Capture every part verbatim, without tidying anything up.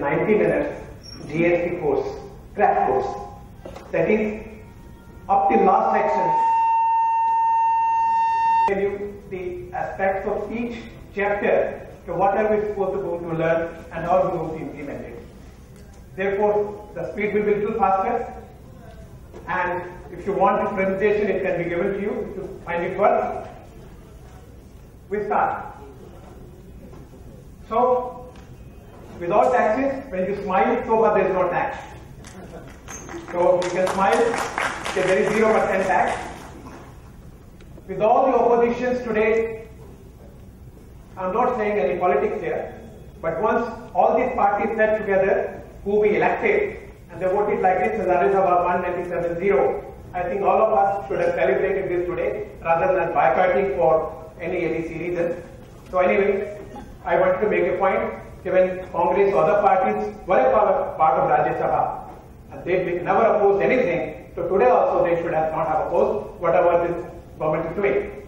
ninety minutes G S T course, crash course. That is, up till last section, tell you the aspects of each chapter, so what are we supposed to go to learn and how we going to implement it. Therefore, the speed will be a little faster, and if you want this presentation, it can be given to you if you find it worth. We start. So, without taxes, when you smile, so far there is no tax. So you can smile, say there is zero percent tax. With all the oppositions today, I am not saying any politics here, but once all these parties sat together, who we elected, and they voted like this, that is about one ninety-seven zero. I think all of us should have celebrated this today, rather than boycotting for any A B C reason. So anyway, I want to make a point, given Congress or other parties were a part of Rajya Sabha, and they never opposed anything, so today also they should have not have opposed whatever this government is doing.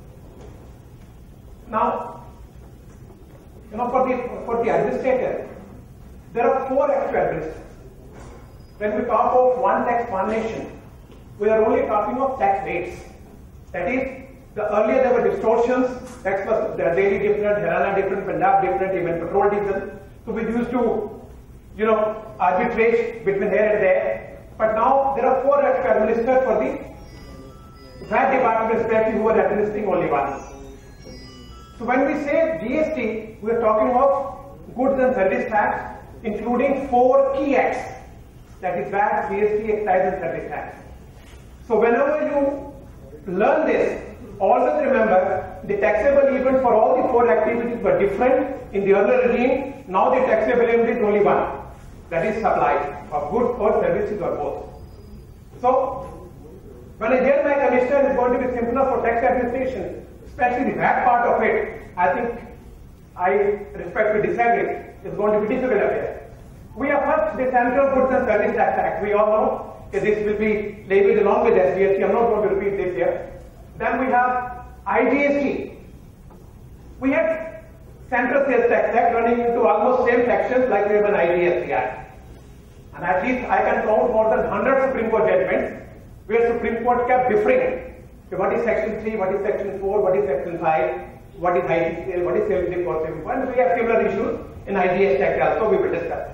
Now, you know, for the, for the administrator, there are four extra administrators. When we talk of one tax, one nation, we are only talking of tax rates. That is, the earlier there were distortions, tax was Delhi different, Haryana different, Punjab different, even petrol diesel. So we used to, you know, arbitrate between here and there. But now there are four extra administrators for the V A T department, especially who are administering only one. So when we say G S T, we are talking of goods and service tax, including four key acts. That is V A T, G S T, excise and service tax. So whenever you learn this, always remember the taxable event for all the four activities were different in the earlier regime. Now the taxable event is only one. That is supply of goods or services or both. So when I hear my commissioner is going to be simpler for tax administration, especially the V A T part of it, I think I respectfully disagree. It's going to be difficult affair. We have first the Central Goods and Service Tax Act. We all know that this will be labeled along with S G S T. I'm not going to repeat this here. Then we have I G S T. We have Central Sales Tax Act running into almost same sections like we have an I G S T Act. And at least I can count more than one hundred Supreme Court judgments where Supreme Court kept differing. So what is Section three, what is Section four, what is Section five, what is I T sale, what is sales report, and we have similar issues in I G S T Act also we will discuss.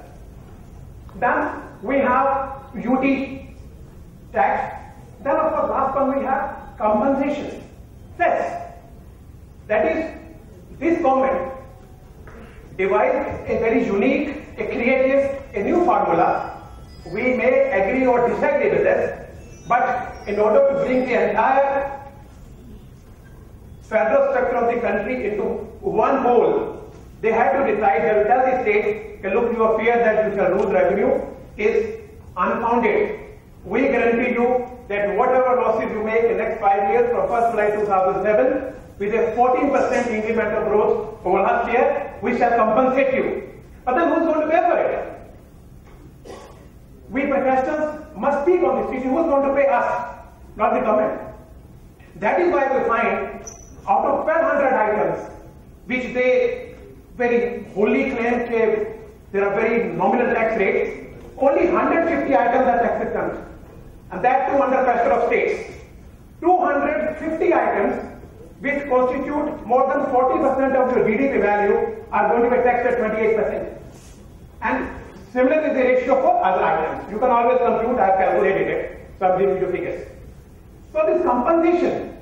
Then we have U T tax. Then of course last one we have compensation, cess. That is, this government devised a very unique, a creative, a new formula. We may agree or disagree with it, but in order to bring the entire federal structure of the country into one whole, they had to decide, they will tell the state, okay, look, your fear that you shall lose revenue is unfounded. We guarantee you that whatever losses you make in the next five years from first July two thousand seven, with a fourteen percent incremental growth over last year, we shall compensate you. But then who's going to pay for it? We professionals must speak on this issue. Who's going to pay us, not the government? That is why we find out of twelve hundred items, which they very wholly claim that there are very nominal tax rates, only one hundred fifty items are tax exempt. And that too under pressure of states. two hundred fifty items which constitute more than forty percent of your G D P value are going to be taxed at twenty-eight percent. And similarly the ratio for other items. You can always compute, I have calculated it, so I am giving you figures. So this compensation,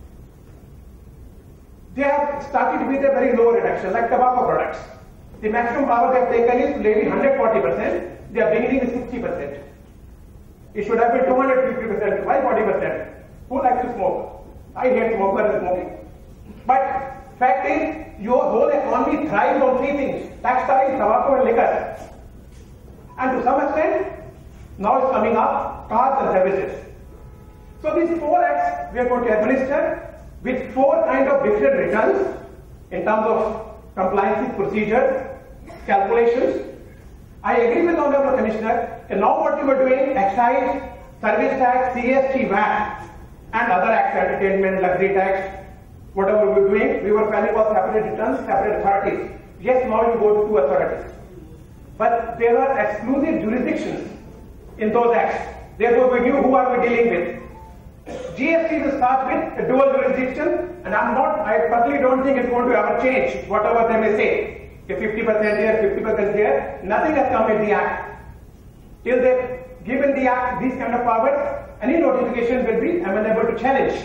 they have started with a very low reduction, like tobacco products. The maximum power they have taken is maybe one hundred forty percent, they are beginning with sixty percent. It should have been two hundred fifty percent, why forty percent? Who likes to smoke? I hate smokers and smoking. But fact is, your whole economy thrives on three things: textiles, tobacco and liquor. And to some extent, now it's coming up, cars and services. So these four acts we are going to administer with four kind of different returns in terms of compliance with procedures, calculations. I agree with the Honorable Commissioner, and now what you are doing, excise, service tax, C S T, V A T, and other acts, entertainment, luxury tax, whatever we were doing, we were planning for separate returns, separate authorities. Yes, now you go to two authorities. but there are exclusive jurisdictions in those acts. Therefore, we knew who are we dealing with. G S T will start with a dual jurisdiction, and I'm not, I personally don't think it's going to ever change, whatever they may say. fifty percent here, fifty percent here, nothing has come in the act. Till they've given the act these kind of powers, any notification will be amenable to challenge.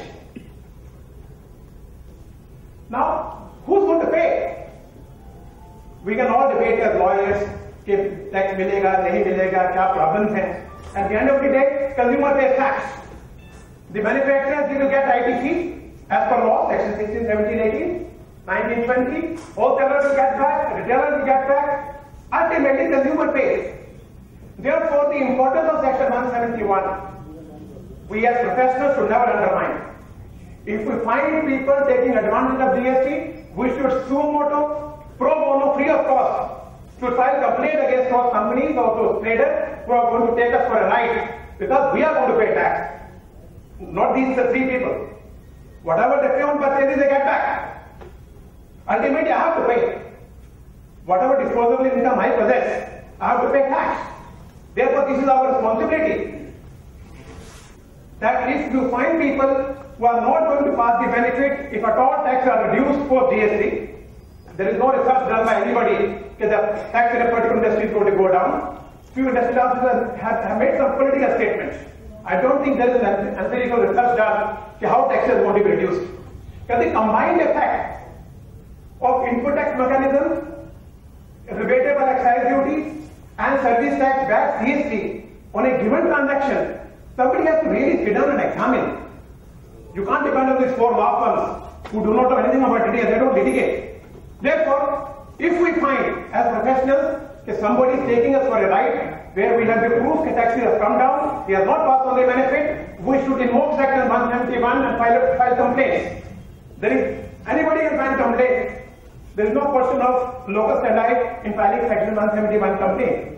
Now, who's going to pay? We can all debate as lawyers, if tax milega, nahi milega, kya problems hai. At the end of the day, consumer pays tax. The manufacturers will get I T C as per law, section sixteen, seventeen, eighteen, nineteen, twenty. Wholesaler will get back, retailer will get back. Ultimately, consumer pays. Therefore, the importance of section one seventy-one, we as professionals should never undermine. If we find people taking advantage of G S T, we should suo motu, pro bono, free of cost, to file complaint against those companies or those traders who are going to take us for a ride, because we are going to pay tax. Not these three people. Whatever they pay on purchases, they get back. Ultimately, I have to pay. Whatever disposable income I possess, I have to pay tax. Therefore, this is our responsibility. That if you find people who are not going to pass the benefit, if at all taxes are reduced for G S T, there is no research done by anybody that the tax in a particular industry is going to go down. Few industry officers have, have made some political statements. I don't think there is an empirical research done how taxes are going to be reduced. Because the combined effect of input tax mechanism, rebatable excise duty, and service tax back G S T on a given transaction, somebody has to really sit down and examine. You can't depend on these four law firms who do not know anything about it and they don't litigate. Therefore, if we find as professionals that somebody is taking us for a ride where we have the proof that taxes have come down, he has not passed on the benefit, we should invoke section one seventy-one and file, file complaints. There is, anybody can file complaint. There is no question of locus standi in filing section one seventy-one complaint.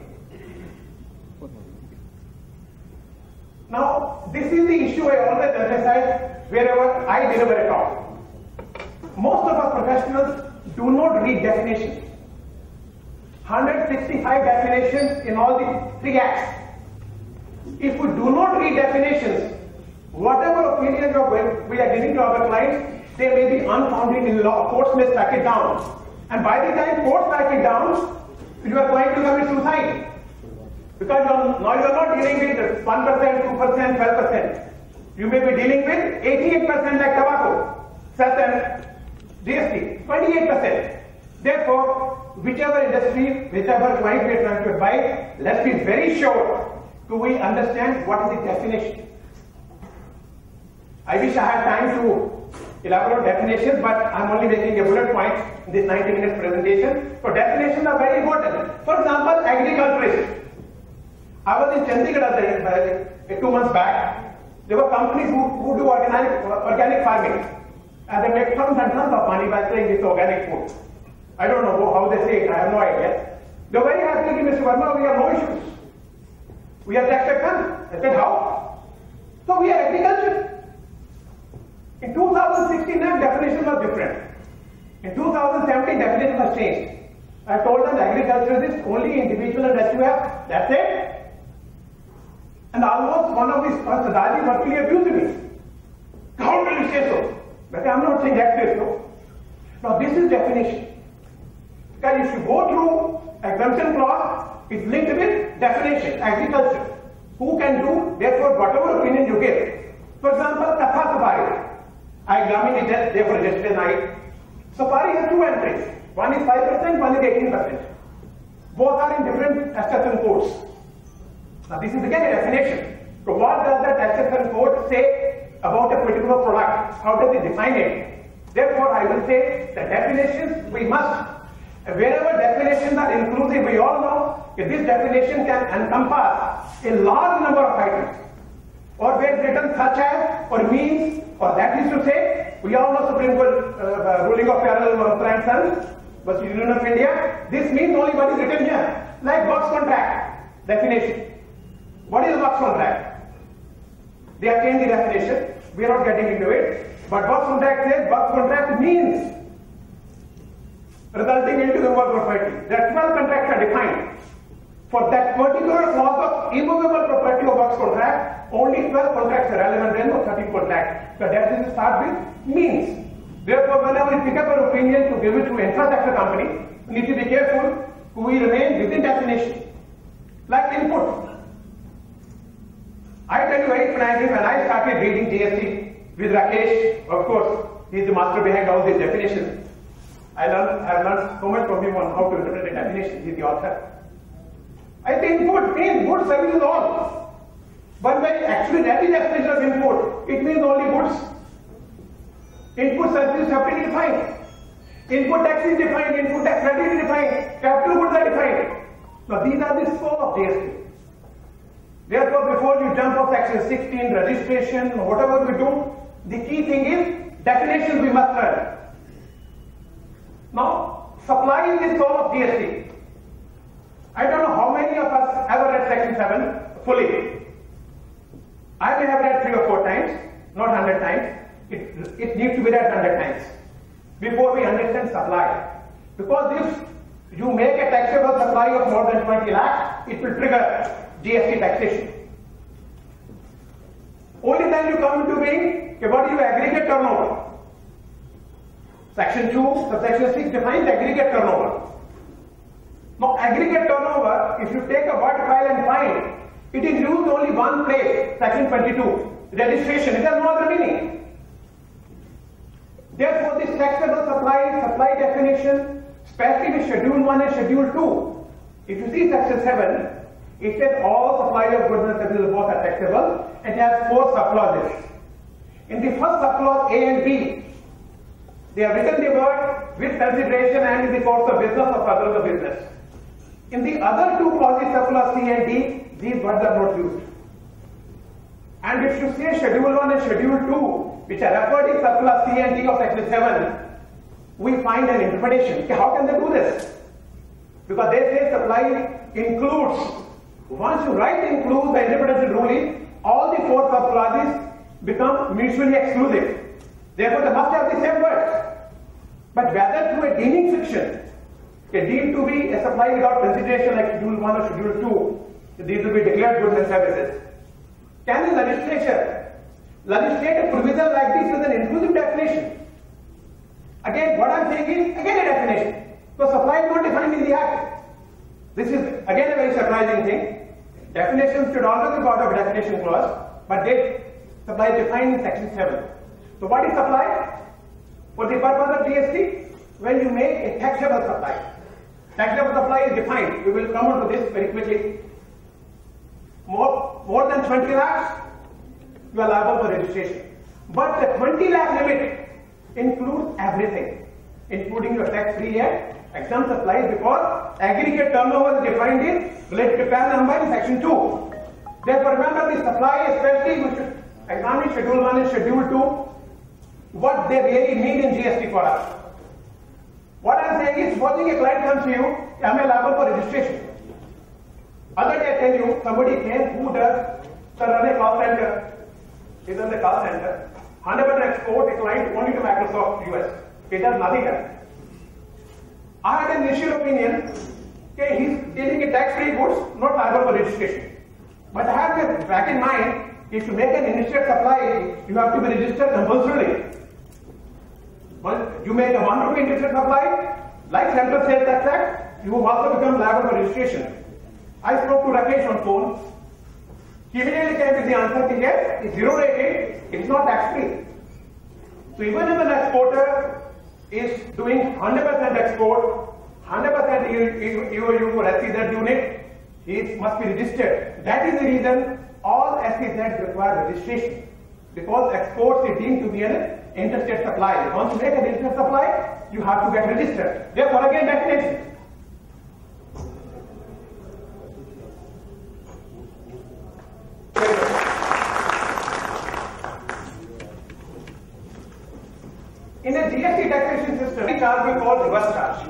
Now, this is the issue I always emphasize wherever I deliver a talk. Most of us professionals do not read definitions. one hundred sixty-five definitions in all the three acts. If we do not read definitions, whatever opinions we are giving to our clients, they may be unfounded in law. Courts may strike it down. And by the time courts strike it down, you are going to commit suicide. Because you are, now you are not dealing with one percent, two percent, twelve percent. You may be dealing with eighty-eight percent like tobacco, such as G S T, twenty-eight percent. Therefore, whichever industry, whichever client we are trying to advise, let's be very sure do we understand what is the definition. I wish I had time to elaborate definitions, but I'm only making a bullet point in this ninety minute presentation. So definitions are very important. For example, agriculturist. I was in Chandigarh uh, two months back. There were companies who, who do organic, organic farming. And they make tons and tons of money by saying it's organic food. I don't know how they say it, I have no idea. They're very happy to Mister Verma, we have no issues. We are tax exempt. I said, how? So we are agriculture. In two thousand sixteen, definition was different. In two thousand seventeen, definition was changed. I told them agriculture is only individual and S U F. That's it. And almost one of these Sadaji virtually abused me. How will you say so? But I'm not saying that way so. Now this is definition. Because if you go through exemption clause, it's linked with definition, agriculture. Who can do, therefore whatever opinion you give. For example, Katha Safari. I examined it there for yesterday night. Safari has two entries. One is five percent, one is eighteen percent. Both are in different taxation codes. Now this is again a definition. So what does the taxation code say about a particular product? How does it define it? Therefore, I will say the definitions we must, wherever definitions are inclusive, we all know that this definition can encompass a large number of items. Or where it's written such as, or means, or that is to say, we all know Supreme Court uh, ruling of parallel and sons, but Union of India, this means only what is written here, like box contract definition. What is box contract? They have changed the definition. We are not getting into it. But box contract says box contract means resulting into the work property. There are twelve contracts are defined. For that particular clause of immovable property of works contract, only twelve contracts are relevant, then no thirteen contracts. So that is to start with means. Therefore, whenever we pick up an opinion to give it to infrastructure company, we need to be careful. We remain within definition. Like input. I tell you very frankly, when I started reading G S T with Rakesh, of course, he is the master behind all these definitions. I learned, I learned so much from him on how to interpret a definition. He is the author. I think input means goods, services, all. But when actually that is definition of input, it means only goods. Input services have to be defined. Input tax is defined, input tax credit is defined, capital goods are defined. Now these are the scope of G S T. Therefore, before you jump off section sixteen, registration, whatever we do, the key thing is definitions we must learn. Now, supply is the soul of G S T. I don't know how many of us ever read section seven fully. I may have read three or four times, not one hundred times. It, it needs to be read one hundred times before we understand supply. Because if you make a taxable supply of more than twenty lakhs, it will trigger G S T taxation. Only then you come into being, okay, what is your aggregate turnover? Section two, subsection six defines aggregate turnover. Now, aggregate turnover, if you take a word file and find, it is used only one place, section twenty-two, registration. It has no other meaning. Therefore, this taxable supply, supply definition, especially with schedule one and schedule two. If you see section seven, it says all supply of goods and services both are taxable, and it has four subclauses. In the first subclause A and B, they have written the word with consideration and in the course of business or further of business. In the other two clauses, subclause C and D, these words are not used. And if you say schedule one and schedule two, which are referred in subclause C and D of section seven, we find an interpretation. Okay, how can they do this? Because they say supply includes. Once you write includes, the interpretation rule is all the four subclauses become mutually exclusive. Therefore, they must have the same word. But whether through a deeming fiction, okay, deemed to be a supply without consideration like schedule one or schedule two, these will be declared goods and services. Can the legislature legislate a provision like this with an inclusive definition? Again, what I am saying is, again a definition. So supply is not defined in the Act. This is again a very surprising thing. Definitions should always be part of a definition clause, but they supply is defined in section seven. So what is supply? For the purpose of G S T, when you make a taxable supply. Taxable supply is defined. We will come on to this very quickly. More, more than twenty lakhs, you are liable for registration. But the twenty lakh limit includes everything, including your tax-free and exempt supplies, because aggregate turnover is defined in related to P A N number in section two. Therefore, remember the supply, especially we should examine schedule one and schedule two, what they really mean in G S T for us. What I am saying is, supposing a client comes to you, am I liable for registration? Other day I tell you, somebody came who does, sir, run a call center. He does the call center. one hundred percent export a client only to Microsoft U S. He does nothing else. I had an initial opinion, okay, he's dealing in tax-free goods, not liable for registration. But I have to back in mind, if you make an initial supply, you have to be registered compulsorily. Well, you make a one rupee initial supply, like Central Sales Tax Act, you will also become liable for registration. I spoke to Rakesh on phone. He immediately came with the answer, yes, it's zero rated, it's not tax-free. So even if an exporter is doing one hundred percent export, one hundred percent E O U for S E Z unit, he must be registered. That is the reason all S E Zs require registration, because exports is deemed to be an interstate supply. Once you make an interstate supply, you have to get registered. Therefore, again, definition. In a G S T taxation system, we charge we call reverse charge.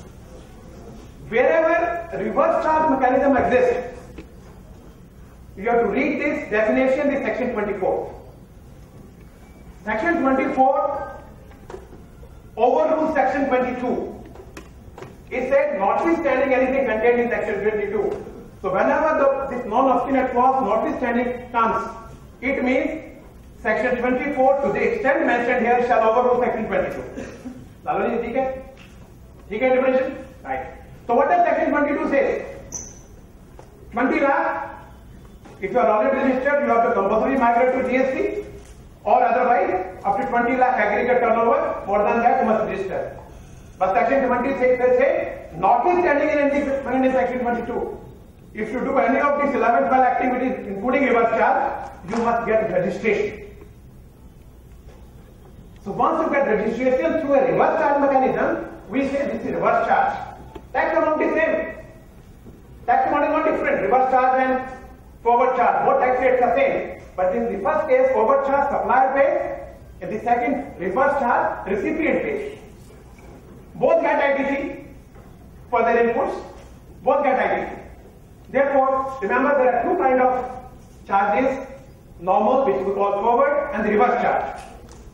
Wherever reverse charge mechanism exists, you have to read this definition in section twenty-four. Section twenty-four overrules section twenty-two. It said, notwithstanding anything contained in section twenty-two, So whenever the, this non-obstinate clause notwithstanding comes, it means section twenty-four to the extent mentioned here shall overrule section twenty-two. Lalo ji, ठीक है? ठीक है definition? Right. So what does section twenty-two say? twenty lakh. If you are already registered, you have to compulsory migrate to G S T, or otherwise up to twenty lakh aggregate turnover. More than that, you must register. But section twenty-six they say, notwithstanding in any in section twenty-two, if you do any of these eleven twelve activities, including reverse charge, you must get registration. So once you get registration through a reverse charge mechanism, we say this is reverse charge. Tax amount is same. Tax amount is not different. Reverse charge and forward charge, both tax rates are same. But in the first case, forward charge supplier pays. In the second, reverse charge recipient pays. Both get I T C for their inputs. Both get I T C. Therefore, remember there are two kinds of charges: normal, which we call forward, and the reverse charge.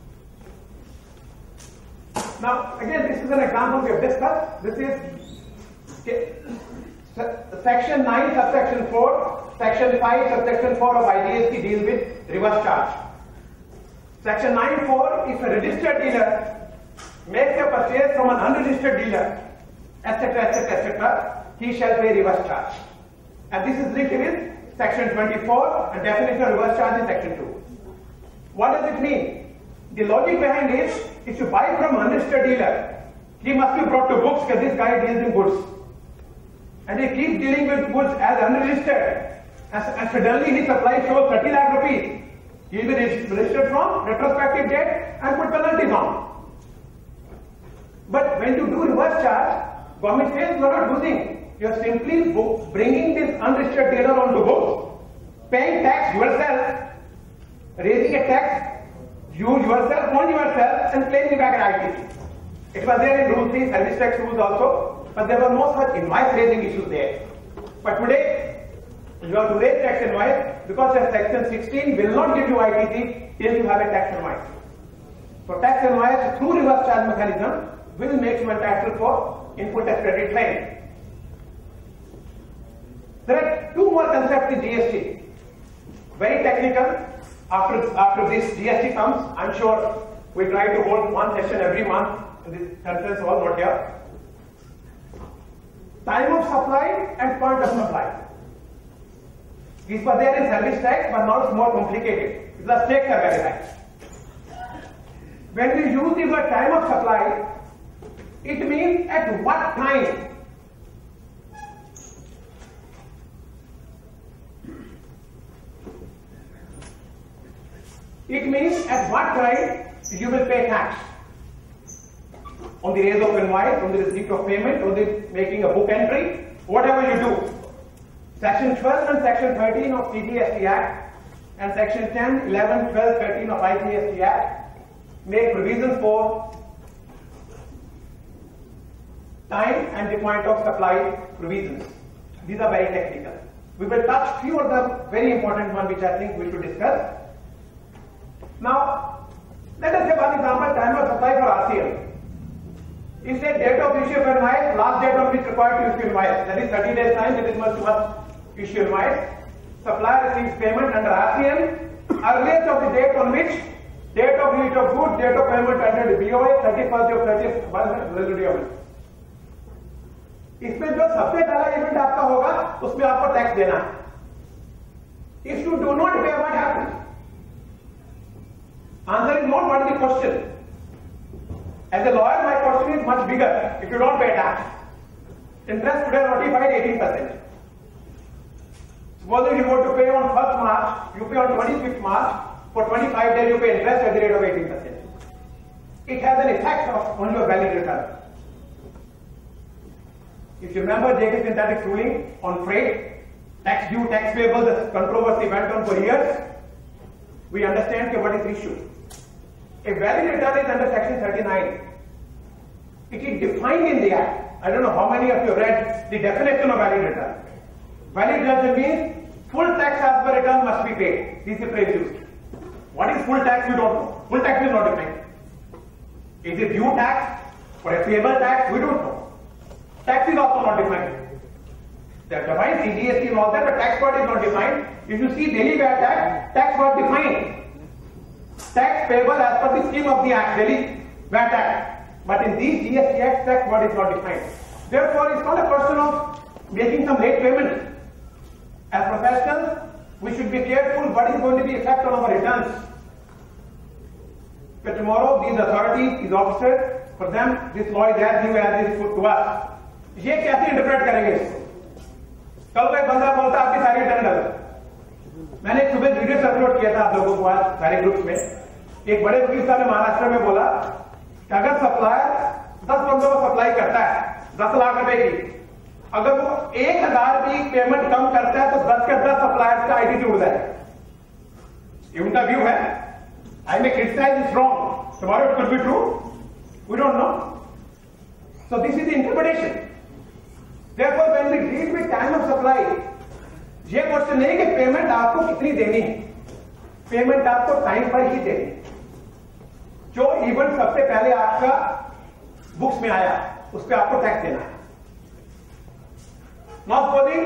Now, again, this is an example we have discussed. This is okay, section nine, subsection four. Section five, subsection four of I G S T deals with reverse charge. Section nine point four, if a registered dealer makes a purchase from an unregistered dealer, et cetera, et cetera, et cetera, he shall pay reverse charge. And this is linked with section twenty-four and definition of reverse charge in section two. What does it mean? The logic behind it is, if you buy from an unregistered dealer, he must be brought to books because this guy deals in goods. And he keeps dealing with goods as unregistered. And, and suddenly his supply shows thirty lakh rupees. He will be registered from retrospective date and put penalties on. But when you do reverse charge, government says you are not losing. You are simply bringing this unregistered dealer onto books, paying tax yourself, raising a tax, you yourself on yourself, and claiming back an I T C. It was there in Rule three, service tax rules also, but there were no such invoice raising issues there. But today, you have to raise tax invoice because your section sixteen will not give you I T C till you have a tax invoice. So tax invoice through reverse charge mechanism will make you entitled for input tax credit claim. There are two more concepts in G S T. Very technical. After, after this G S T comes, I'm sure we try to hold one session every month in this conference hall, not here. Time of supply and point of supply. These were there in service tax, but now it's more complicated. The stakes are very high. When we use the word time of supply, it means at what time. It means at what time you will pay tax. On the raise of invoice, on the receipt of payment, on the making a book entry, whatever you do. Section twelve and Section thirteen of C G S T Act and Section ten, eleven, twelve, thirteen of I G S T Act make provisions for time and the point of supply provisions. These are very technical. We will touch few of the very important ones which I think we should discuss. Now, let us take one example, time of supply for R C M. It said date of issue of invoice, last date of which required to issue invoice. That is thirty days time, that is must must issue invoice. Supplier receives payment under R C M. Earliest of the date on which date of release of goods, date of payment under B O A, thirty-first of thirtieth residual of it. इसमें जो सबसे पहला event आपका होगा उसमें आपको tax देना है. If you do not pay, what happens? Answer is not what is the question. As a lawyer, my question is much bigger. If you don't pay tax, interest today notified eighteen percent. Suppose you go to pay on first March, you pay on twenty-fifth March. For twenty-five days, you pay interest at the rate of eighteen percent. It has an effect of on your valid return. If you remember J K Synthetic's ruling on freight, tax due, tax payable, the controversy went on for years. We understand what is the issue. A valid return is under section thirty-nine. It is defined in the Act. I don't know how many of you have read the definition of valid return. Valid return means full tax as per return must be paid. This is the phrase used. What is full tax? We don't know. Full tax is not defined. Is it due tax or a payable tax? We don't know. Tax is also not defined. They have defined C G S T and all that, but tax part is not defined. If you see Delhi V A T Act, tax was defined. Tax payable as per the scheme of the Act, Delhi V A T Act. But in these G S T Acts, tax part is not defined. Therefore, it's not a question of making some late payment. As professionals, we should be careful what is going to be the effect on our returns. But tomorrow, these authorities, these officers, for them, this law is as new as is put to us. ये कैसे interpret करेंगे इसको? कल कोई बंदा बोलता आपकी सारी रिटर्न डालो। मैंने एक सुबह वीडियो सर्कुलेट किया था आप लोगों को आज सारे ग्रुप्स में। एक बड़े वकील साहब ने महाराष्ट्र में बोला कि अगर सप्लायर दस बंदों को सप्लाई करता है दस लाख रुपए की, अगर वो एक हजार भी पेमेंट कम करता है तो दस के दस सप्लायर का आईडी उड़ जाए। ये उनका व्यू है। I may criticise is wrong, tomorrow it could be true, we don't know. So this is the interpretation. Therefore, when we deal with time of supply, ये क्वेश्चन नहीं कि पेमेंट आपको कितनी देनी है, पेमेंट आपको टाइम पर ही देनी है। जो इवेंट सबसे पहले आपका बुक्स में आया उस पर आपको टैक्स देना है। Not supposing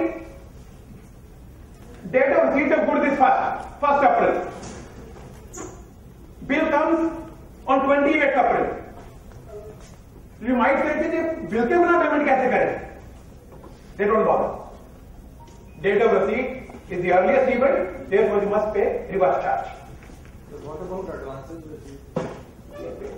date of receipt of goods is first, first April. Bill comes on twenty-eighth April. You might say कि बिल के बिना पेमेंट कैसे करें? They don't bother. Date of receipt is the earliest event, therefore you must pay reverse charge. So what about advances received?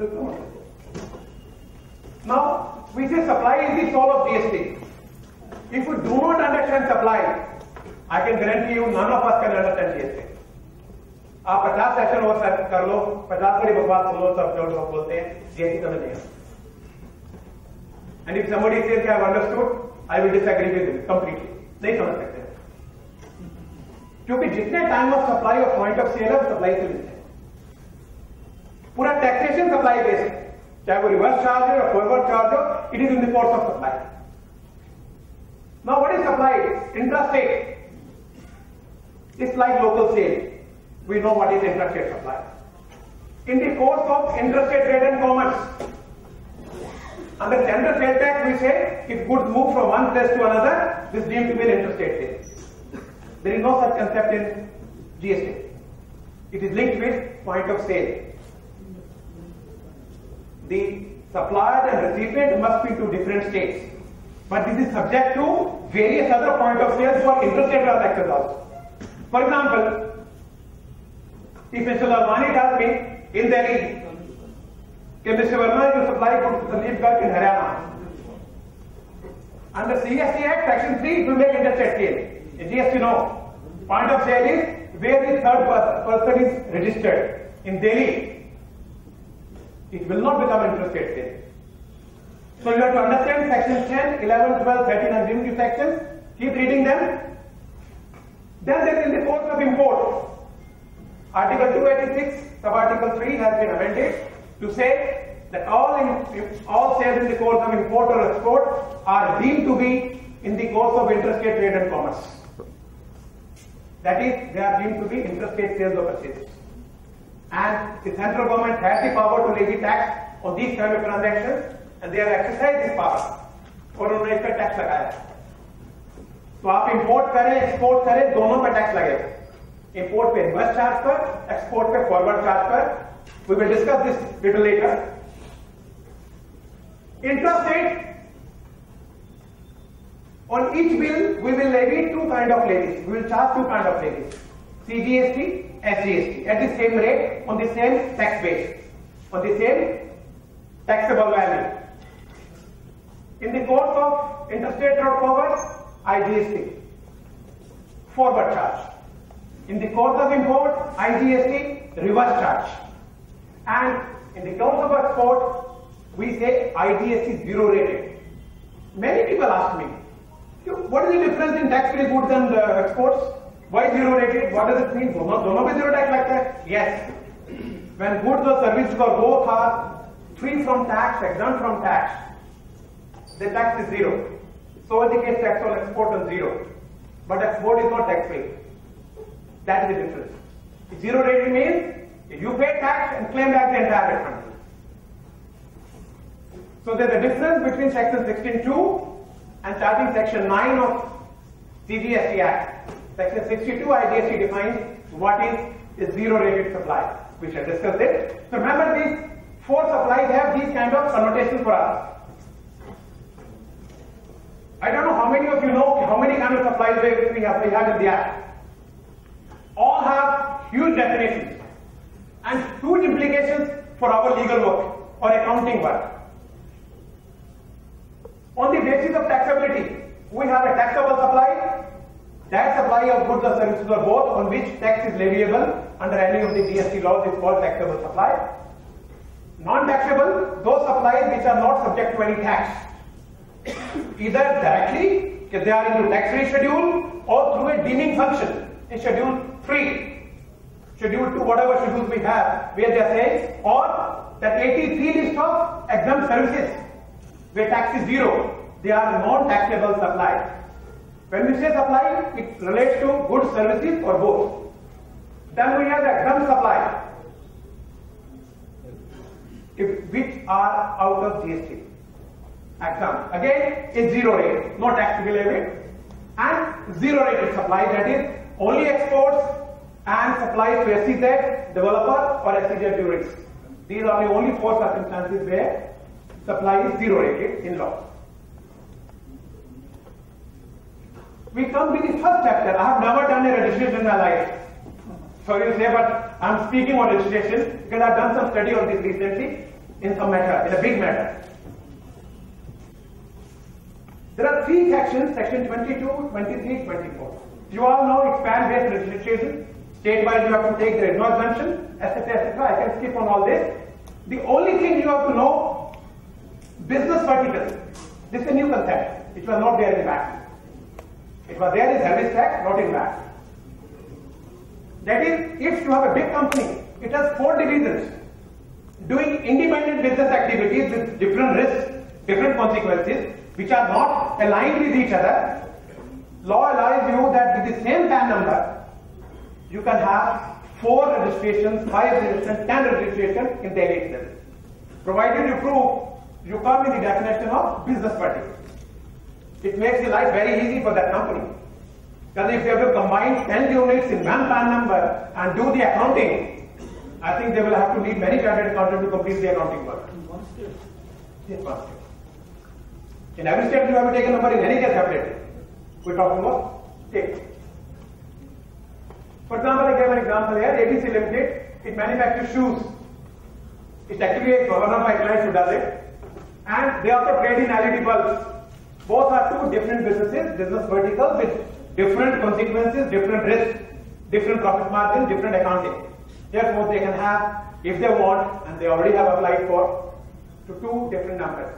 Now, we say supply is the soul of G S T. If we do not understand supply, I can guarantee you none of us can understand G S T. आप पचास session और कर लो, पचास बड़ी बकवास कर लो, सब जो लोग बोलते हैं G S T समझ नहीं आता। And if somebody says I have understood, I will disagree with him completely. नहीं समझ सकते, क्योंकि जितने टाइम ऑफ सप्लाई और पॉइंट ऑफ सेल है सप्लाई से मिलते हैं। पूरा टैक्सेशन सप्लाई बेस है, चाहे वो रिवर्स चार्ज हो या फॉरवर्ड चार्ज हो, it is in the course of supply. Now what is supply? Intrastate, it's like local sale. We know what is intrastate supply. In the course of intrastate trade and commerce, under tender sale tax, we say if goods move from one place to another, this is deemed to be an interstate sale. There is no such concept in G S T. It is linked with point of sale. The supplier and recipient must be to different states, but this is subject to various other point of sales for interstate transactions also. For example, if Mister Lalwani tells me in Delhi, कि Mister Verma you supply goods to the lead bank in Haryana. Under C S T Act, Section three, it will make interstate sale. In G S T, no. Point of sale is where the third person is registered. In Delhi, it will not become interstate sale. So you have to understand Section ten, eleven, twelve, thirteen, and these sections. Keep reading them. Then there is the course of import. Article two eighty-six, sub-article three has been amended to say that all in, all sales in the course of import or export are deemed to be in the course of interstate trade and commerce. That is, they are deemed to be interstate sales or purchases. And the central government has the power to levy tax on these kind of transactions, and they have exercised this power. और उन्होंने इस पर tax लगाया। तो आप import करें, export करें, दोनों पर टैक्स लगेगा। इंपोर्ट पे रिवर्स चार्ज पर, एक्सपोर्ट पे फॉरवर्ड चार्ज पर। We will discuss this little later. Intrastate, on each bill we will levy two kind of levies. We will charge two kind of levies: C G S T, S G S T, at the same rate, on the same tax base, on the same taxable value. In the course of interstate road commerce, I G S T, forward charge. In the course of import, I G S T, reverse charge. And in the course of export, we say I G S T is zero rated. Many people ask me, what is the difference in tax-free goods and uh, exports? Why zero rated? What does it mean? दोनों दोनों पे zero tax लगता है? Yes. When goods or services or both are free from tax, exempt from tax, the tax is zero. So in the case tax on export is zero, but export is not tax-free. That is the difference. Zero rated means you pay tax and claim back the entire refund. So there is a difference between section sixteen two and charging section nine of C G S T Act. Section sixty-two I G S T defines what is a zero rated supply. We shall discuss it. So remember, these four supplies have these kind of connotations for us. I don't know how many of you know how many kind of supplies we have, we have in the Act. All have huge definitions and huge implications for our legal work or accounting work. On the basis of taxability, we have a taxable supply, that supply of goods or services or both on which tax is leviable under any of the G S T laws is called taxable supply. Non-taxable, those supplies which are not subject to any tax, either directly, if they are into tax-free schedule, or through a deeming function in schedule three, schedule two, whatever schedules we have, where they are saying, or that eighty-three list of exempt services where tax is zero, they are non-taxable supplies. When we say supply, it relates to goods, services, or both. Then we have the exempt supply, if, which are out of G S T. Exempt. Again, it's zero rate, no tax to be levied, and zero rated supply, that is only exports and supplies to S E Z, developer, or S E Z tourists. These are the only four circumstances where supply is zero rated in law. We come to the first chapter. I have never done a registration in my life. Sorry to say, but I am speaking on registration because I have done some study on this recently in some matter, in a big matter. There are three sections, section twenty-two, twenty-three, twenty-four. You all know expand-based registration. State-wise you have to take the no exemption, et cetera, et cetera. I can skip on all this. The only thing you have to know, business vertical. This is a new concept. It was not there in V A T. It was there in service tax, not in V A T. That is, if you have a big company, it has four divisions doing independent business activities with different risks, different consequences, which are not aligned with each other. Law allows you that with the same P A N number, you can have four registrations, five registrations, ten registrations in daily itself. Provided you prove you come in the definition of business vertical. It makes the life very easy for that company. Because if they have to combine ten units in one P A N number and do the accounting, I think they will have to need many chartered accountants to complete the accounting work. In one state? Yes, one state. In every state you have to take a number in any case separately. We are talking about states. For example, I gave an example here, A B C Limited, it manufactures shoes. It's actually one of my clients who does it. And they also trade in L E D bulbs. Both are two different businesses, business verticals with different consequences, different risks, different profit margins, different accounting. Therefore, they can have, if they want, and they already have applied for, to two different numbers.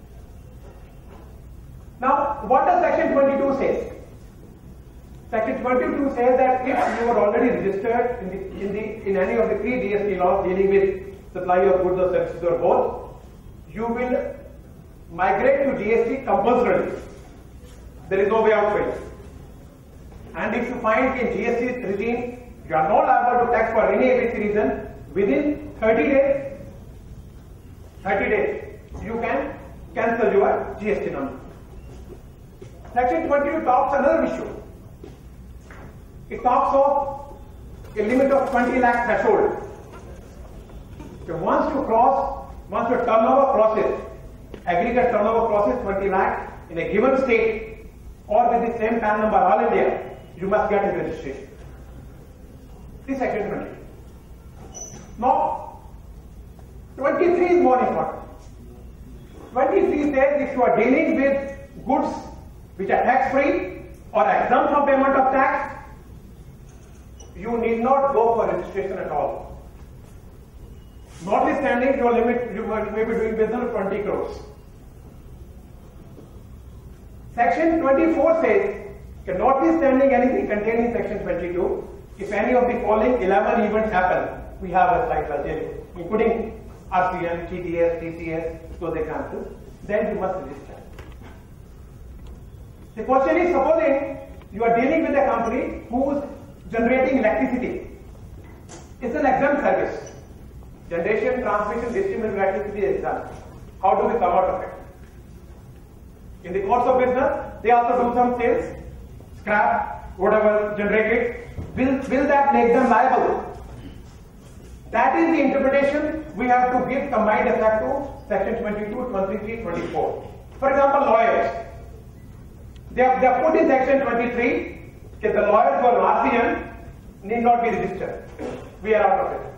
Now, what does section twenty-two say? Section twenty-two says that if you are already registered in, the, in, the, in any of the three G S T laws dealing with supply of goods or services or both, you will migrate to G S T compulsorily. There is no way out for you. And if you find in G S T regime you are not liable to tax for any A B C reason, within thirty days, thirty days, you can cancel your G S T number. Section twenty-two talks another issue. It talks of a limit of twenty lakh threshold. So once you cross, once your turnover crosses, aggregate turnover crosses twenty lakh in a given state or with the same P A N number all India, you must get a registration. This section twenty. Now, twenty-three is more important. twenty-three says if you are dealing with goods which are tax-free or exempt from payment of tax, you need not go for registration at all. Notwithstanding your limit, you may be doing business with twenty crores. Section twenty-four says, notwithstanding anything contained in section twenty-two, if any of the following eleven events happen, we have a slide for it, including R C M, T D S, T C S, those examples, then you must register. The question is, supposing you are dealing with a company who is generating electricity. It's an exempt service. Generation, transmission, distribution of electricity is exempt. How do we come out of it? In the course of business, they also do some sales, scrap, whatever generated. Will, will that make them liable? That is the interpretation we have to give combined effect to section twenty-two, twenty-three, twenty-four. For example, lawyers. They have, they have put in section twenty-three that the lawyers who are R C M need not be registered. We are out of it.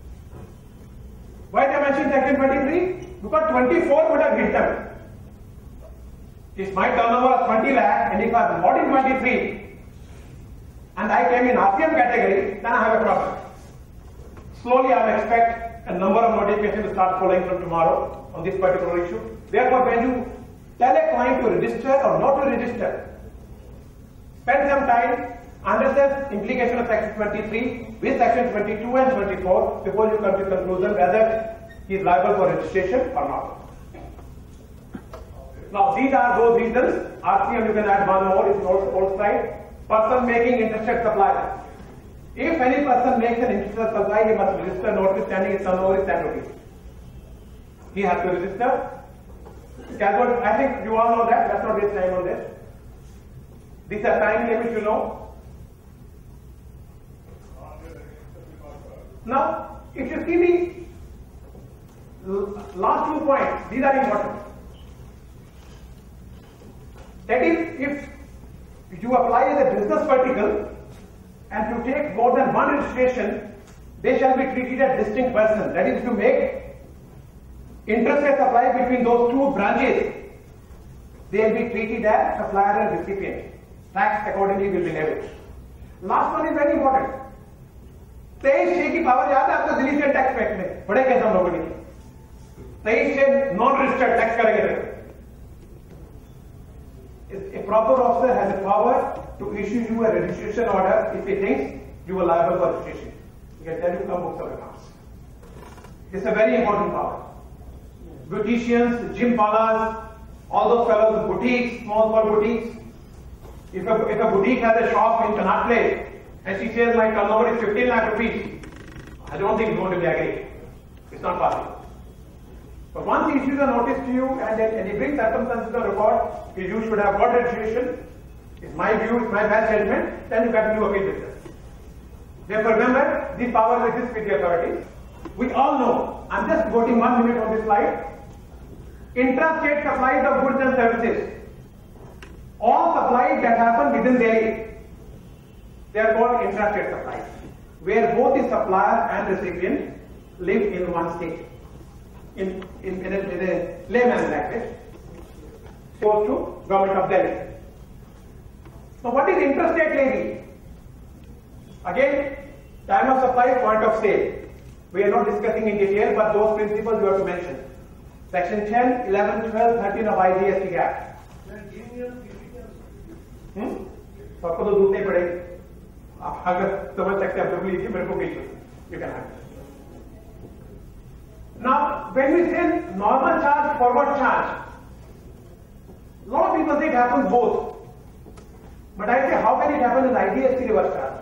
Why they mentioned section twenty-three? Because twenty-four would have hit them. If my turnover is twenty lakh and if I am not in twenty-three and I came in R C M category, then I have a problem. Slowly I will expect a number of notifications to start following from tomorrow on this particular issue. Therefore, when you tell a client to register or not to register, spend some time, understand implication of section twenty-three with section twenty-two and twenty-four before you come to conclusion whether he is liable for registration or not. Now, these are those reasons. R C M, you can add one more, it's an old, old slide. Person making interested supply. If any person makes an interested supply, he must register notwithstanding his turnover is ten rupees. He has to register. Calculate, I think you all know that, let's not waste time on this. These are time limits, you know. Now, if you see the last two points, these are important. That is, if you apply as a business vertical and to take more than one registration, they shall be treated as distinct persons. That is, to make interstate supply between those two branches, they will be treated as supplier and recipient. Tax accordingly will be levied. Last one is very important. तेईस छह की power याद है आपको Delhi state tax act में बड़े कैसे हम लोगों ने तेईस छह नॉन रजिस्टर्ड टैक्स करेंगे. A proper officer has a power to issue you a registration order if he thinks you are liable for registration. He can tell you come books of accounts. It's a very important power. Beauticians, gym parlors, all those fellows, boutiques, small small boutiques. If a, if a boutique has a shop in Connaught Place and she says my turnover is fifteen lakh rupees, I don't think he's going to be agree. It's not possible. But once he issues a notice to you and, and he brings circumstances to record, you should have got registration. It's my view, it's my bad judgment, then you can do a appeal business. Therefore, remember, these powers exist with the authorities. We all know, I'm just quoting one minute on this slide. Intrastate supplies of goods and services. All supplies that happen within Delhi, they are called intrastate supplies, where both the supplier and recipient live in one state. In, in, in, a, in a layman's language, goes to government of Delhi. So what is interstate levy? Again, time of supply, point of sale. We are not discussing in detail, but those principles you have to mention. Section ten, eleven, twelve, thirteen of I G S T Act. Hmm? तो आपको तो दूसरे पड़ेंगे. अगर समझ सकते हैं आप लोग लीजिए मेरे को भेजिए. You can have it. Now, when we say normal charge, forward charge, a lot of people say it happens both. But I say, how can it happen in I G S T reverse charge?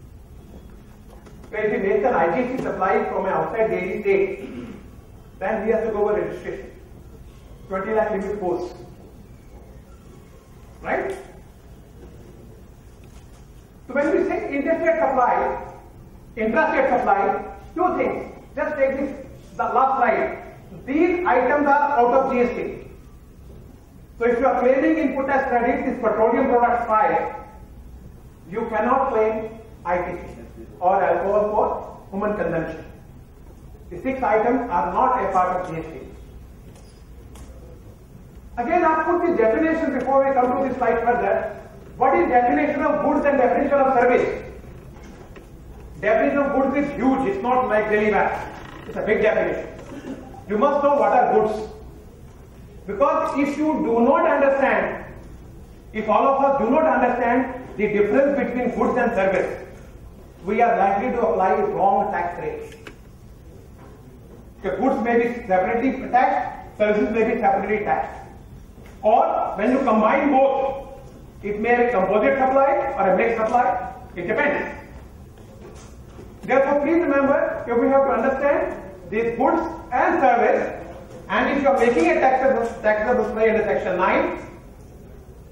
If he makes an I G S T supply from an outside Delhi state, then he has to go for registration. twenty lakh limit post. Right? So when we say interstate supply, intrastate supply, two things. Just take this. The last slide. These items are out of G S T. So if you are claiming input as credit is petroleum products five, you cannot claim I T C or alcohol for human consumption. The six items are not a part of G S T. Again, I'll put the definition before we come to this slide further. What is definition of goods and definition of service? Definition of goods is huge. It's not like Delhi map. It's a big definition. You must know what are goods. Because if you do not understand, if all of us do not understand the difference between goods and service, we are likely to apply wrong tax rates. Okay, goods may be separately taxed, services may be separately taxed. Or when you combine both, it may be a composite supply or a mixed supply. It depends. Therefore, please remember that we have to understand these goods and service, and if you are making a taxable taxable display under section nine,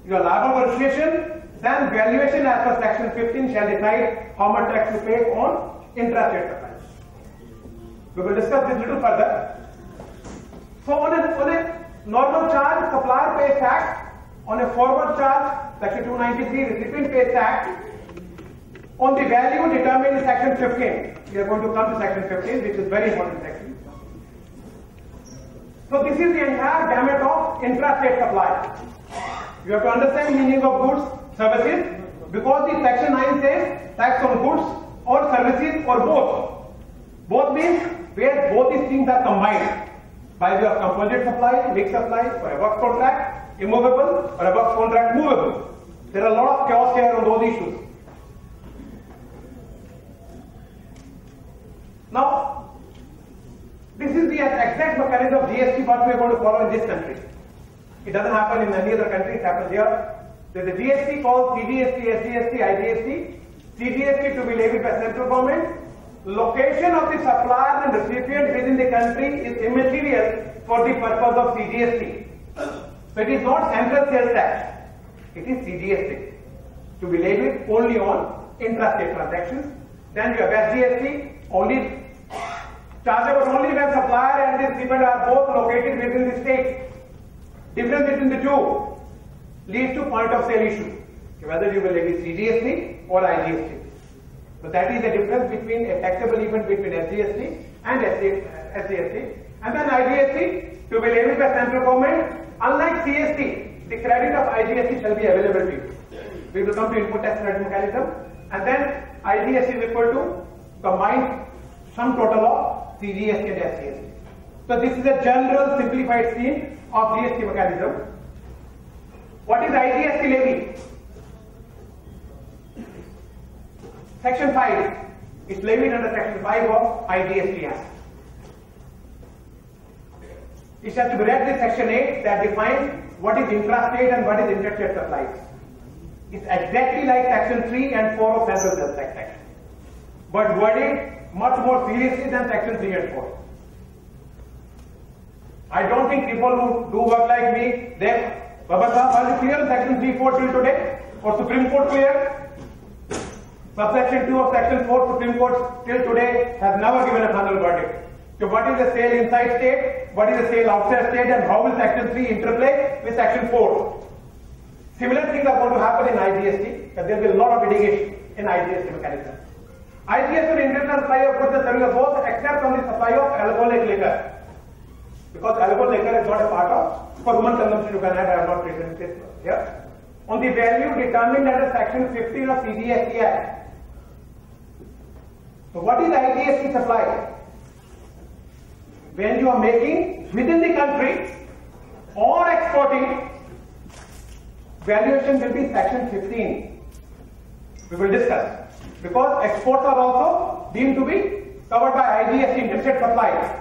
you are liable for inflation, then valuation as per section fifteen shall decide how much tax to pay on intrastate supplies. We will discuss this little further. So on a, on a normal charge, supplier pays tax. On a forward charge, section two ninety-three, recipient pays tax on the value determined in section fifteen. We are going to come to section fifteen, which is very important section. So this is the entire gamut of intrastate supply. You have to understand the meaning of goods, services, because the section nine says tax on goods or services or both. Both means where both these things are combined by way of composite supply, mixed supply, or a work contract, immovable, or a work contract movable. There are a lot of chaos here on those issues. Now, this is the exact mechanism of G S T what we are going to follow in this country. It doesn't happen in any other country, it happens here. There is a G S T called C G S T, S G S T, I G S T. C G S T to be levied by central government. Location of the supplier and recipient within the country is immaterial for the purpose of C G S T. So it is not central sales tax, it is C G S T to be levied only on intrastate transactions. Then you have S G S T, only chargeable only when supplier and the recipient are both located within the state. Difference between the two leads to point of sale issue, whether you will levy C G S T or I G S T. So that is the difference between a taxable event between S G S T and S G S T. And then I G S T to be levied by central government. Unlike C S T, the credit of I G S T shall be available to you. We will come to input tax credit mechanism, and then I G S T is equal to combined sum total of C G S T and S G S T. So this is a general simplified scheme of G S T mechanism. What is I G S T levy? Section five is levied under Section five of I G S T Act. It has to be read with Section eight that defines what is intrastate and what is interstate supplies. It's exactly like Section three and four of Central Sales Tax Act, but worded much more seriously than Section three and four. I don't think people who do work like me, they, Baba Sahab, are you clear in Section three four till today? Or Supreme Court clear? Subsection two of Section four, Supreme Court till today has never given a final verdict. So what is the sale inside state, what is the sale outside state, and how will Section three interplay with Section four? Similar things are going to happen in I G S T, because there will be a lot of litigation in I G S T mechanism. I G S T will internal supply of goods and services both except on the supply of alcoholic liquor. Because alcoholic liquor is not a part of, for human consumption you can add, I have not written this here. On the value determined under Section fifteen of C G S T Act. So what is I G S T supply? When you are making within the country or exporting, valuation will be Section fifteen. We will discuss. Because exports are also deemed to be covered by I G S T interstate supply.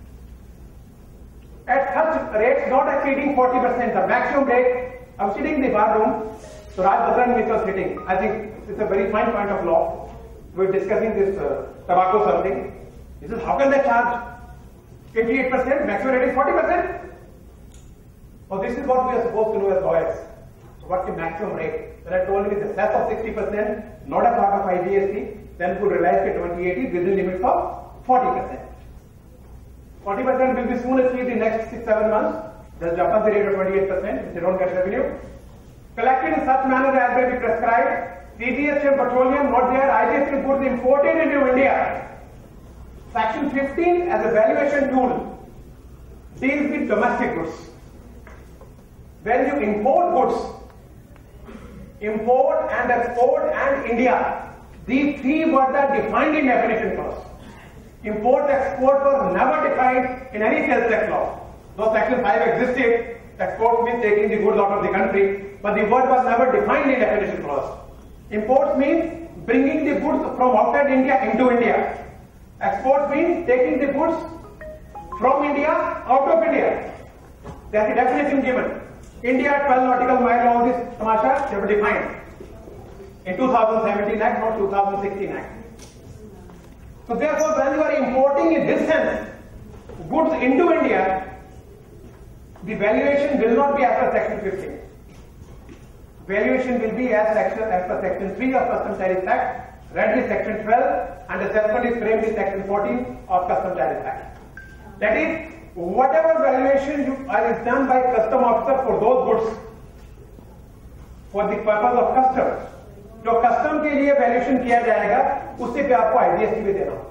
At such rates not exceeding forty percent, the maximum rate, I was sitting in the bar room, so Raj Bhadran was sitting. I think it's a very fine point of law. We were discussing this uh, tobacco something. He says, how can they charge eighty-eight percent, maximum rate is forty percent? Well, this is what we are supposed to know as lawyers. So what's the maximum rate? Then I told him it's a cess of sixty percent, not a part of I G S T, then could realize that twenty eighty within limits of forty percent. forty percent will be soon achieved in the next six seven months. There's Japan's rate of twenty-eight percent if they don't get revenue. Collected in such manner as may be prescribed. C G S T and petroleum not there, I G S T goods imported into India. Section fifteen as a valuation tool deals with domestic goods. When you import goods, import and export and India, these three words are defined in definition clause. Import, export were never defined in any sales tax law. Though Section five existed, export means taking the goods out of the country, but the word was never defined in definition clause. Imports means bringing the goods from outside India into India. Export means taking the goods from India out of India. That's the definition given. India, twelve nautical mile, all this tamasha, they were defined in two thousand seventeen Act, not two thousand sixteen Act. So therefore, when you are importing in this sense goods into India, the valuation will not be after Section fifteen. valuation will be as section as per section three of Custom Tariff Act, rent is section twelve, and assessment is framed in section fourteen of Custom Tariff Act. That is, whatever valuation you, uh, is done by custom officer for those goods for the purpose of custom, जो custom के लिए valuation किया जाएगा उससे पे आपको IDST भी देना होगा.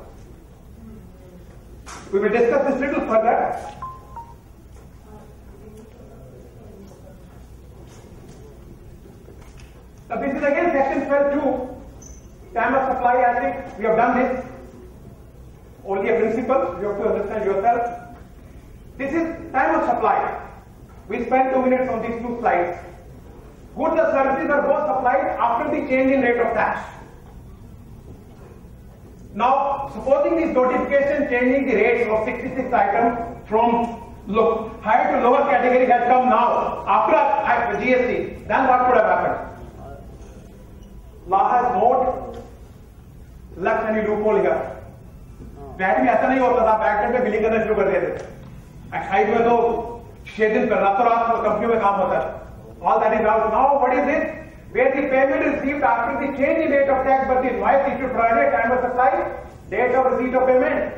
We will discuss this little further. Now this is again section twelve two, time of supply. I think we have done this. Only a principle, you have to understand yourself. This is time of supply. We spent two minutes on these two slides. Goods or services are both supplied after the change in rate of tax. Now, supposing this notification changing the rates of sixty-six items from look, higher to lower category has come now, after G S T, then what could have happened? Law has not left any loophole here. VAT में ऐसा नहीं होता था, back में billing करना शुरू कर देते थे. एक्साइज में तो छह दिन कर रातों रात कंपनी में काम होता है. All that is out. Now, what is it? Where the payment is received after the change in rate of tax, but the invoice issued Friday, time of supply, date of receipt of payment.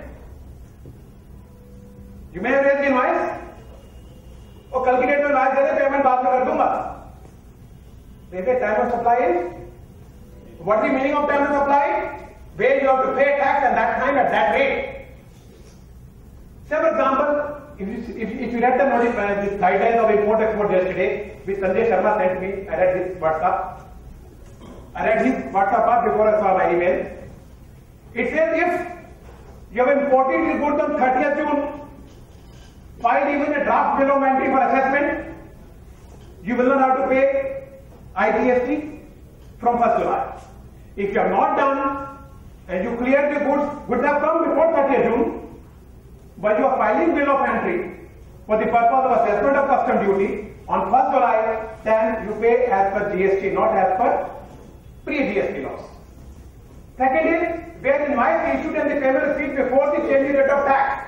You may have raised the invoice. और कल की date में invoice दे दे, payment बाद में कर दूंगा. They say time of supply is. What is the meaning of time of supply? Where you have to pay tax at that time at that rate. Say for example, if you, if, if you read the notice, uh, this guidelines of import export yesterday, which Sanjay Sharma sent me, I read his WhatsApp. I read his WhatsApp up before I saw my email. It says if you have imported the goods on thirtieth June, filed even a draft bill of entry for assessment, you will not have to pay I G S T from first July. If you have not done and you clear the goods, goods have come before thirtieth June, but you are filing bill of entry for the purpose of assessment of custom duty on first July, then you pay as per G S T, not as per pre-G S T laws. Second is, where invoice issued and the payment received before the change in rate of tax.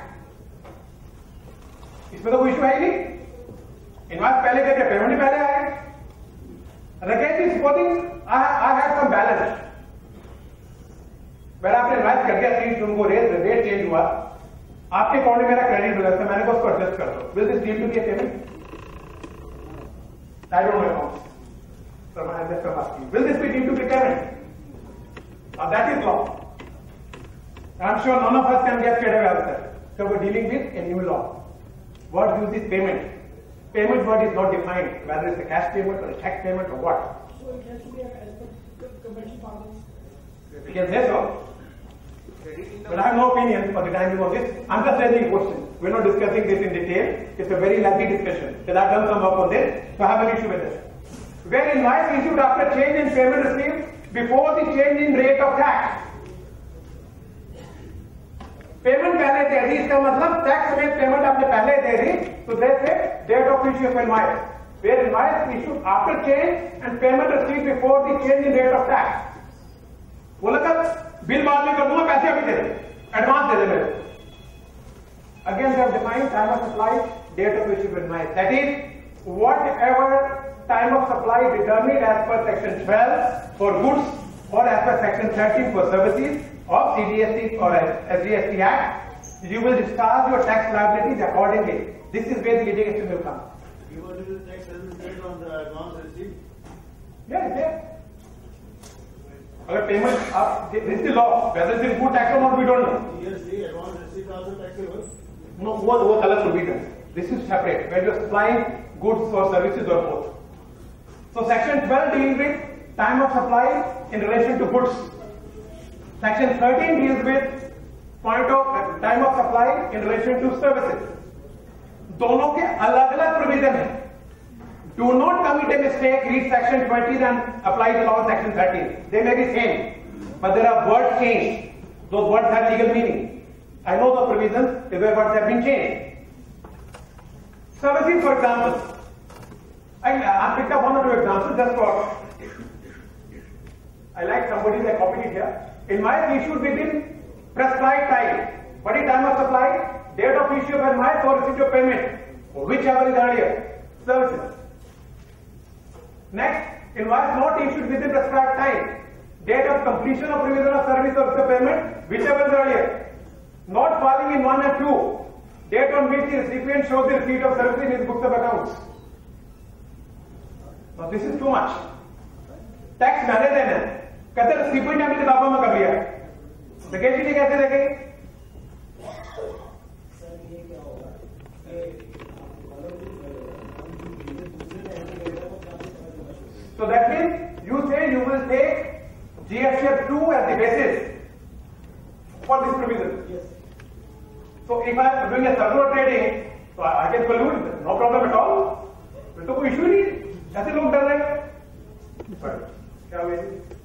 इसमें तो कोई issue है ही नहीं. Invoice पहले करके payment ही पहले आए. Again, supposing I, I had some balance. मैंने आपने इनवाइस कर दिया, सीट उनको रेट रेट चेंज हुआ, आपके अकाउंट में मेरा क्रेडिट बैलेंस है, मैंने उसको एडजस्ट कर दो. Will this need to be a payment? I don't know. So I'm just asking. Will this be deemed to be payment? Uh, that is law. I'm sure none of us can get straight away answer. So we're dealing with a new law. What uses payment? Payment word is not defined, whether it's a cash payment or a check payment or what. So it has to be as per convention parlance. We can say so. But I have no opinion for the time being on this. I'm just raising questions. We're not discussing this in detail. It's a very lengthy discussion. Because I've done some work on this, so I have an issue with this. Where invoice issued after change in payment received before the change in rate of tax. Payment पहले दे दी, इसका मतलब tax में payment आपने पहले दे दी, तो दे से date of issue of invoice. Where invoice issued after change and payment received before the change in rate of tax. बोला कर बिल बाद में कर दूंगा, पैसे अभी दे दे, एडवांस दे दे मेरे. Again we have defined time of supply, date of issue of invoice. That is whatever time of supply determined as per section twelve for goods or as per section thirteen for services of C G S T or S G S T Act, you will discharge your tax liabilities accordingly. This is where the litigation will come. You want to do tax has been paid on the advance receipt? Yes, yes. Agar payment, up, this is the law. Whether it is good tax or not, we don't know. Yes, the advance receipt also taxable. No, what what color provision? This is separate. When you are supplying goods or services or both. So section twelve deals with time of supply in relation to goods. Section thirteen deals with point of uh, time of supply in relation to services. दोनों के अलग अलग provision है. Do not commit a mistake, read section twenty and apply the law in section thirteen. They may be same, but there are words changed. Those words have legal meaning. I know the provisions, the way words have been changed. Services, for example. I, I picked up one or two examples just for, I like somebody that copied it here. Invoice issued within prescribed time. What is time of supply? Date of issue of invoice or receipt of payment, whichever is earlier. Services. Next, Invoice not issued within prescribed time. Date of completion of provision of service or the payment, whichever is earlier. Not falling in one and two. Date on which the recipient shows the receipt of service in his books of accounts. Now this is too much. Tax मैंने देना है. कहते recipient ने अपनी किताबों में कर लिया. लगे जी नहीं कैसे देखें? So that means you say you will take G S T F two as the basis for this provision. Yes. So if I am doing a circular trading, so I can collude, no problem at all. फिर तो कोई issue नहीं. ऐसे लोग डर रहे हैं. क्या हुआ?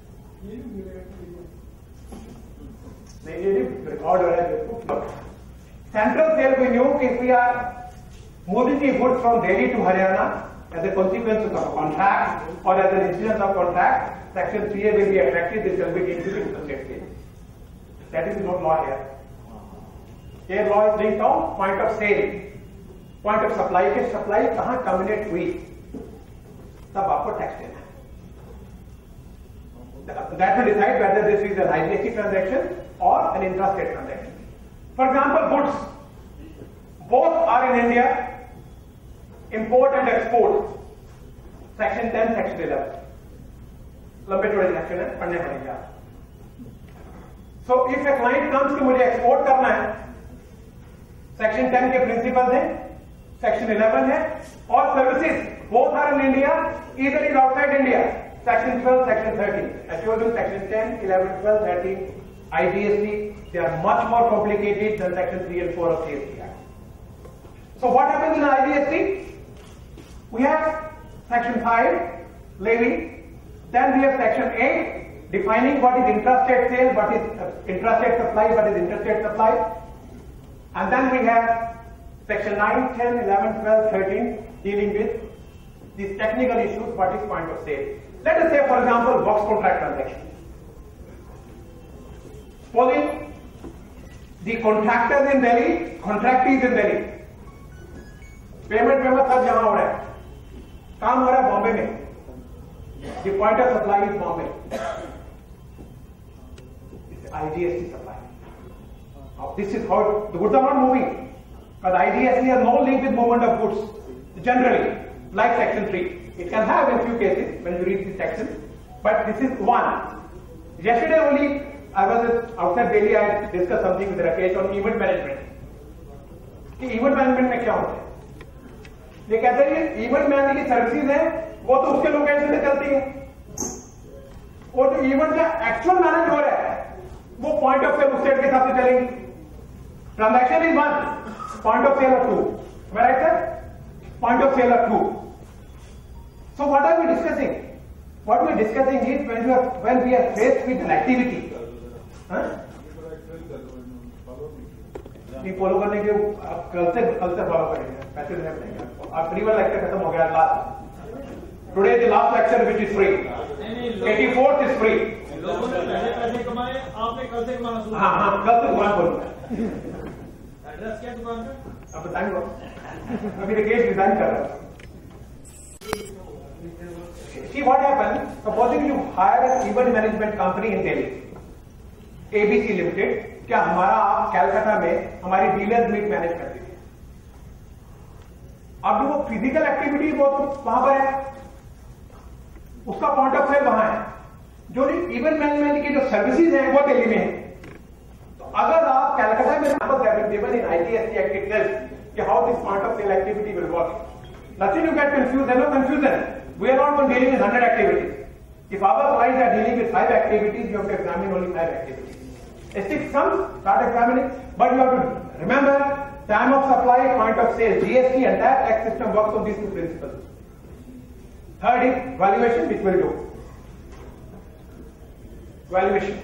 नहीं ये रिकॉर्ड हो रहा है. Central sale venue, if we are moving the goods from Delhi to Haryana as a consequence of a contract or as an incidence of contract, section three A will be attractive. This will be included to the state sale. That is not law here. Here law is linked on point of sale, point of supply के supply कहाँ terminate हुई, तब आपको tax देना है. That will decide whether this is an I G S T transaction or an intrastate transaction. For example, goods, both are in India, import and export. Section ten, section eleven. लंबे चौड़े section है, पढ़ने पड़ेंगे आप. So if a client comes कि मुझे export करना है, section ten के principles हैं, section eleven है, और services both are in India, either is outside India. Section twelve, section thirteen. I showed you section ten, eleven, twelve, thirteen. I G S T, they are much more complicated than section three and four of G S T Act. So what happens in I G S T? We have section five, levy, then we have section eight, defining what is intrastate sale, what is uh, intrastate supply, what is interstate supply, and then we have section nine, ten, eleven, twelve, thirteen, dealing with these technical issues, what is point of sale. Let us say, for example, box contract transaction. Supposing the contractor is in Delhi, contractee is in Delhi. Payment payment सब जहाँ हो रहा है, काम हो रहा है बॉम्बे में. The point of supply is Bombay. It's I G S T supply. Now this is how it, the goods are not moving, because I G S T has no link with movement of goods. Generally, like section three, it can have in few cases when you read this section, but this is one. Yesterday only, I was outside Delhi. I discussed something with Rakesh on event management. कि event management में क्या होता है? ये कहते हैं कि event management की सर्विसेज है, वो तो उसके लोकेशन से चलती है. और जो event का actual मैनेज हो रहा है, वो point of sale उस स्टेट के हिसाब से चलेंगे. Transaction is one, point of sale of two. Am I right, sir? Point of sale of two. So what are we discussing? What we are discussing is when we are when we are faced with an activity. नहीं follow करने के आप कल से कल से follow करेंगे, पैसे देने पड़ेंगे आपको. आप प्रीवियस लेक्चर खत्म हो गया last. Today the last lecture which is free. eighty-fourth is free. लोगों ने पहले पैसे कमाए, आपने कल से कमाना शुरू. हाँ हाँ कल से दुकान बोलूंगा. एड्रेस क्या दुकान का? आप बताएंगे. अभी रिकेश डिजाइन कर रहा है. See what happens? Supposing you hire an event management company in Delhi, A B C Limited. क्या हमारा आप कैलकाटा में हमारी डीलर्स मीट मैनेज करते थे. अब जो वो फिजिकल एक्टिविटी वो तो वहां पर है, उसका पॉइंट ऑफ सेल वहां है. जो इवेंट मैनेजमेंट की जो सर्विसेज हैं वो दिल्ली में है. तो अगर आप कैलकाटा में in IGST act it tells कि how this point of sale activity will work. Nothing you get confuse. है no confusion. We are not dealing with hundred activities. If our clients are dealing with five activities, you have to examine only five activities. A sixth comes, start examining, but you have to remember time of supply, point of sale, G S T, and that tax system works on these two principles. Third is valuation, which we'll do. Valuation.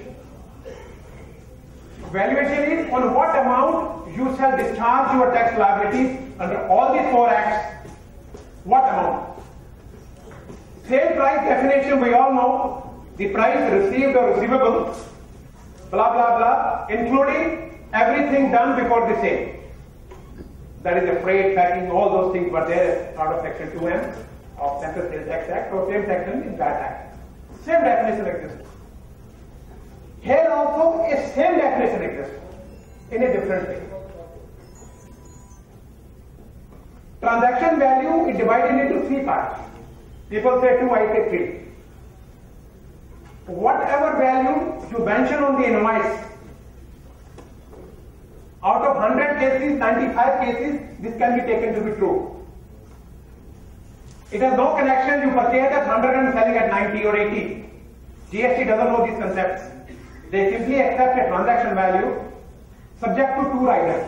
Valuation is on what amount you shall discharge your tax liabilities under all these four acts. What amount? Sale price definition we all know, the price received or receivable, blah blah blah, including everything done before the sale. That is the freight, packing, all those things were there as part of section two M. of Central Sales Tax Act or same section in that act. Same definition exists. Here also a same definition exists in a different way. Transaction value is divided into three parts. People say two, I say three. Whatever value you mention on the invoice, out of one hundred cases, ninety-five cases, this can be taken to be true. It has no connection, you purchase at one hundred and selling at ninety or eighty. G S T doesn't know these concepts. They simply accept a transaction value subject to two riders.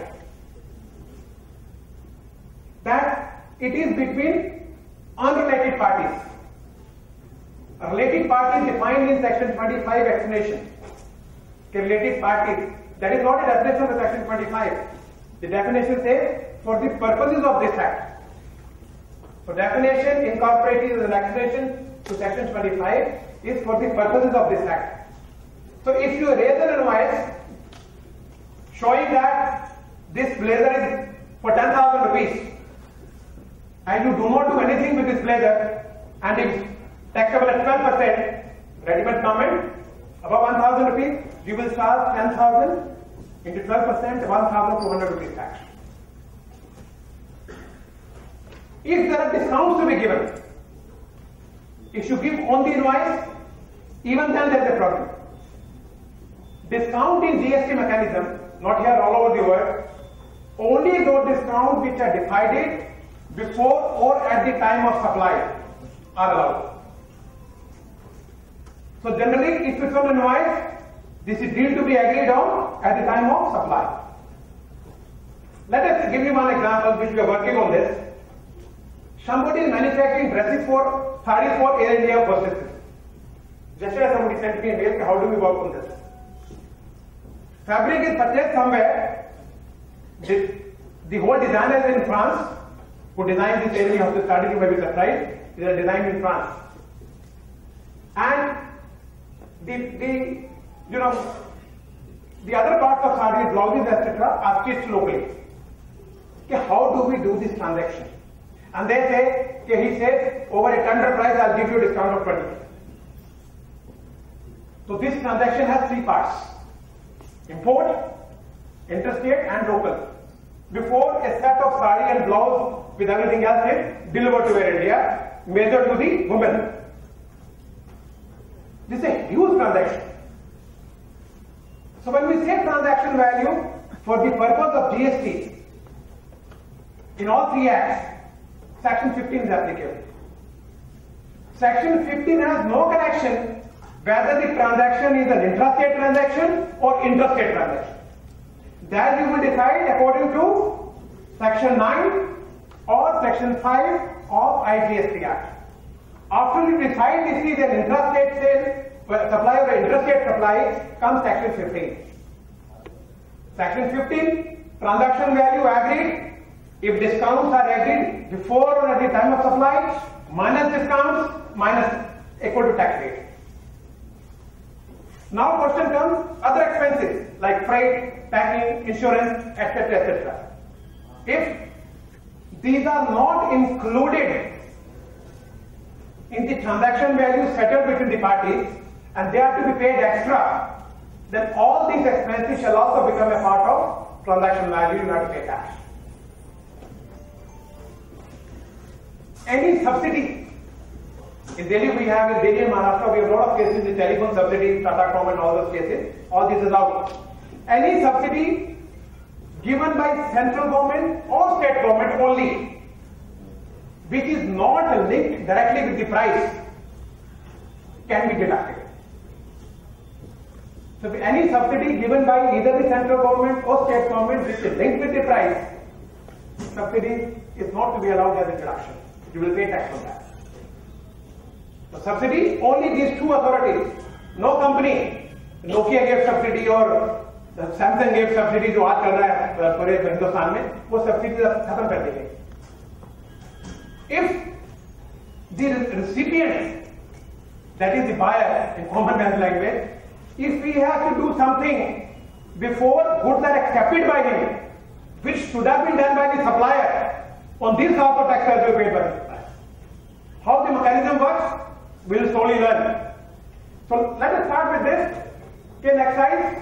That it is between unrelated parties. A related party is defined in section twenty-five explanation. Related parties, that is not a definition of section twenty-five. The definition says for the purposes of this act. So definition incorporated as an explanation to section twenty-five is for the purposes of this act. So if you raise an invoice showing that this blazer is for ten thousand rupees and you do not do anything with this blazer and it's taxable at twelve percent, ready-made garment above one thousand rupees, you will charge ten thousand into twelve percent, one thousand two hundred rupees tax. If there are discounts to be given, if you give on the invoice, even then there is a problem. Discount in G S T mechanism, not here all over the world, only those discounts which are decided before or at the time of supply are allowed. So generally, if it's on invoice, this is deemed to be agreed on at the time of supply. Let us give you one example which we are working on this. Somebody is manufacturing dresses for sarees for Air India buses. Yesterday somebody sent me a mail, how do we work on this? Fabric is purchased somewhere. The, the whole designer is in France. Who designed this area of the study, you may be surprised. They are designed in France. And the, the you know, the other parts of sarees, blouses, et cetera are stitched locally. Okay, how do we do this transaction? And they say, okay, he says, over a tender price, I'll give you a discount of twenty. So this transaction has three parts: import, interstate, and local. Before a set of sari and blouse with everything else is delivered to Air India, measured to the woman. This is a huge transaction. So when we say transaction value for the purpose of G S T, in all three acts, section fifteen is applicable. Section fifteen has no connection whether the transaction is an intrastate transaction or interstate transaction. That you will decide according to section nine or section five of I G S T Act. After you decide this is an intrastate sale, supply or interstate supply, comes section fifteen. Section fifteen, transaction value agreed. If discounts are agreed before or at the time of supply, minus discounts, minus equal to tax rate. Now question comes, other expenses like freight, packing, insurance, et cetera, et cetera. If these are not included in the transaction value settled between the parties and they are to be paid extra, then all these expenses shall also become a part of transaction value. You have to pay tax. Any subsidy. In Delhi we have, in Delhi and Maharashtra we have a lot of cases, the telephone subsidy, Tatacom and all those cases, all this is out. Any subsidy given by central government or state government only, which is not linked directly with the price, can be deducted. So any subsidy given by either the central government or state government which is linked with the price, subsidy is not to be allowed as a deduction. You will pay tax on that. So subsidy, only these two authorities. No company, Nokia gave subsidy or Samsung gave subsidy जो आज चल रहा है पूरे हिंदुस्तान में, वो subsidy खत्म कर दी गई. If the recipient, that is the buyer in common man's language, if he has to do something before goods are accepted by him, which should have been done by the supplier, on this also taxes will be paid by the supplier. How the mechanism works, we will slowly learn. So let us start with this. Okay, next slide.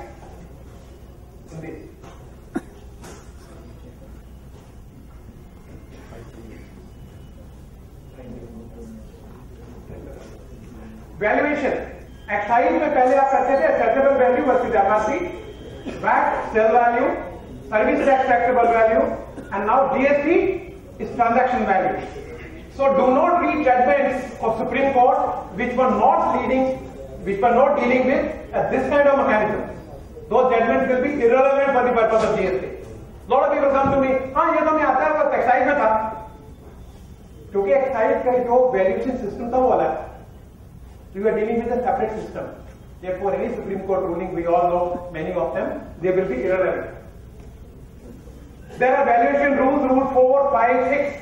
Valuation. Exercise में पहले आप करते थे acceptable value versus M R P, V A T sell value, service tax taxable value, and now G S T is transaction value. So do not read judgments of Supreme Court which were not leading, which were not dealing with uh, this kind of mechanism. Those judgments will be irrelevant for the purpose of G S T. Lot of people come to me, हाँ ये तो मैं आता है वो excise में था, क्योंकि excise का जो valuation system था वो अलग है. We are dealing with a separate system. Therefore, any Supreme Court ruling, we all know many of them, they will be irrelevant. There are valuation rules, rule four, five, six.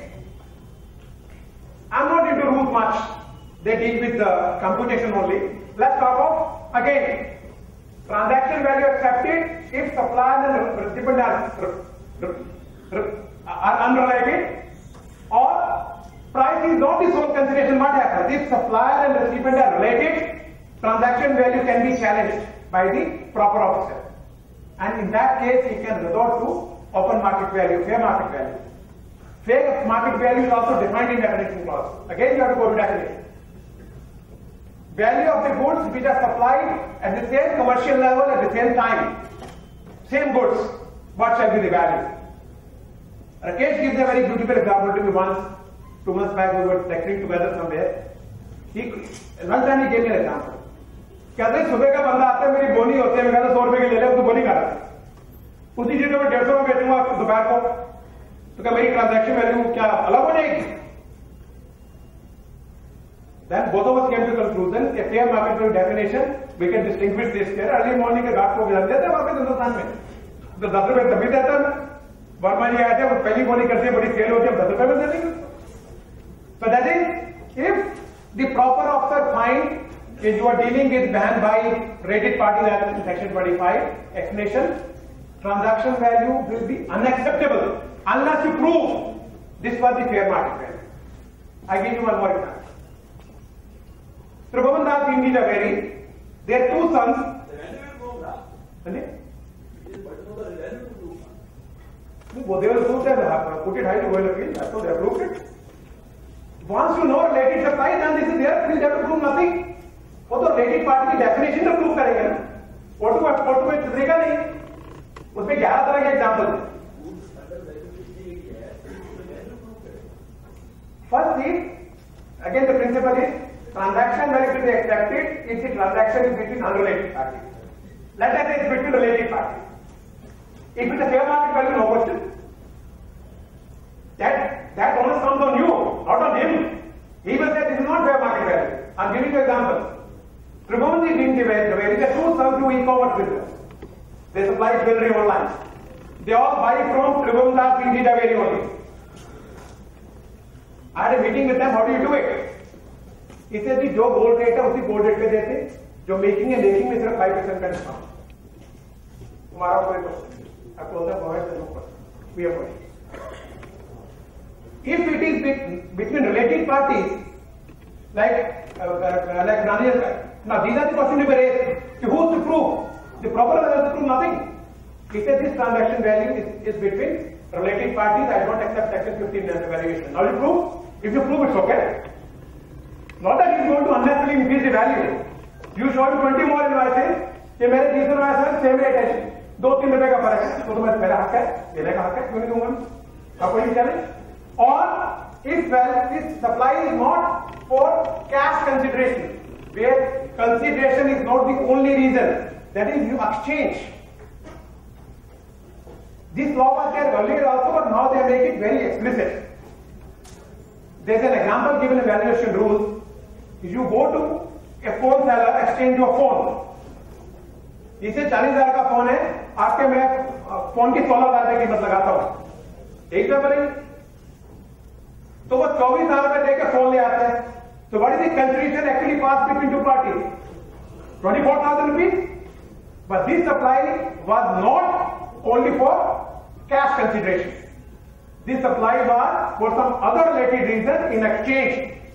I'm not into rules much. They deal with the computation only. Let's talk of, again, transaction value accepted if supplier and recipient are, are unrelated, or price is not the sole consideration. What happens? If supplier and recipient are related, transaction value can be challenged by the proper officer. And in that case, he can resort to open market value, fair market value. Fair market value is also defined in definition clause. Again, you have to go to definition. Value of the goods which are supplied at the same commercial level at the same time. Same goods. What shall be the value? Rakesh gives a very beautiful example to me once. Two months back we were lecturing together somewhere. He, lunchtime he gave me an example. कहते हैं सुबह का बंदा आता है मेरी बोनी होती है मैं कहता सौ रुपए की ले ले उसको बोनी काटा उसी चीज को मैं डेढ़ सौ में बेचूंगा दोपहर को तो क्या मेरी ट्रांजैक्शन वैल्यू क्या अलग हो जाएगी? Then both of us came to conclusion a fair market value definition we can distinguish this here. Early morning के रात को गिरा देते हैं वापस हिंदुस्तान में तो दस रुपए तभी देता है वर्मा जी आए थे वो पहली बोनी करते हैं बड़ी सेल होती है दस रुपए में दे देंगे. So that is if the proper officer finds if you are dealing with ban by rated party as in section twenty-five, explanation, transaction value will be unacceptable unless you prove this was the fair market value. I give you one more example. Tribhuvan Das India Pearey, their two sons. Well, they will prove that put it high to go appeal. That's what they proved it. Once you know related supply, then this is there. Please have to prove nothing. वो तो related party की definition तो prove करेंगे ना. Photo में photo में चित्रिका नहीं. उसमें ग्यारह तरह के एग्जाम्पल हैं. First is again the principle is transaction value to be accepted if the transaction is between unrelated parties. Let us say it's between related parties. If it's a fair market value, no question. That that onus comes on you, not on him. He will say this is not fair market value. I'm giving you an example. Tribhuvan is in Jhaveri, the two sons do e-commerce business. They supply jewelry online. They all buy from Tribhuvan Das in Jhaveri only. I had a meeting with them. How do you do it? He said, "The जो gold rate है उसी gold rate पे देते, जो making है making में सिर्फ five percent का discount." तुम्हारा कोई question? I told them, "Go ahead, no question. We have question." If it is between related parties, like uh, uh, like Nani, now these are the questions we were raised. Who's to prove? The proper has to prove nothing. He said this transaction value is, is between related parties. I don't accept section fifteen as a valuation. Now you prove. If you prove, it's okay. Not that he's going to unnecessarily increase the value. You show him twenty more invoices. कि मेरे तीस invoices same rate है. दो तीन रुपए का फर्क है. तो तुम्हें मेरा हक है, देने का हक है. क्यों नहीं दूंगा? आपको ये challenge? Or if well, this supply is not for cash consideration, where consideration is not the only reason. That is, you exchange. This law was there earlier also, but now they make it very explicit. There is an example given in valuation rules. If you go to a phone seller, exchange your phone. इसे चालीस हजार का phone है, आपके मैं phone की सोलह हजार की कीमत लगाता हूं. एक नंबर तो वो चौबीस हजार रुपए देकर फोन ले आते हैं. So what is the consideration actually passed between two parties? twenty-four thousand rupees. But this supply was not only for cash consideration. This supply was for some other related reason in exchange.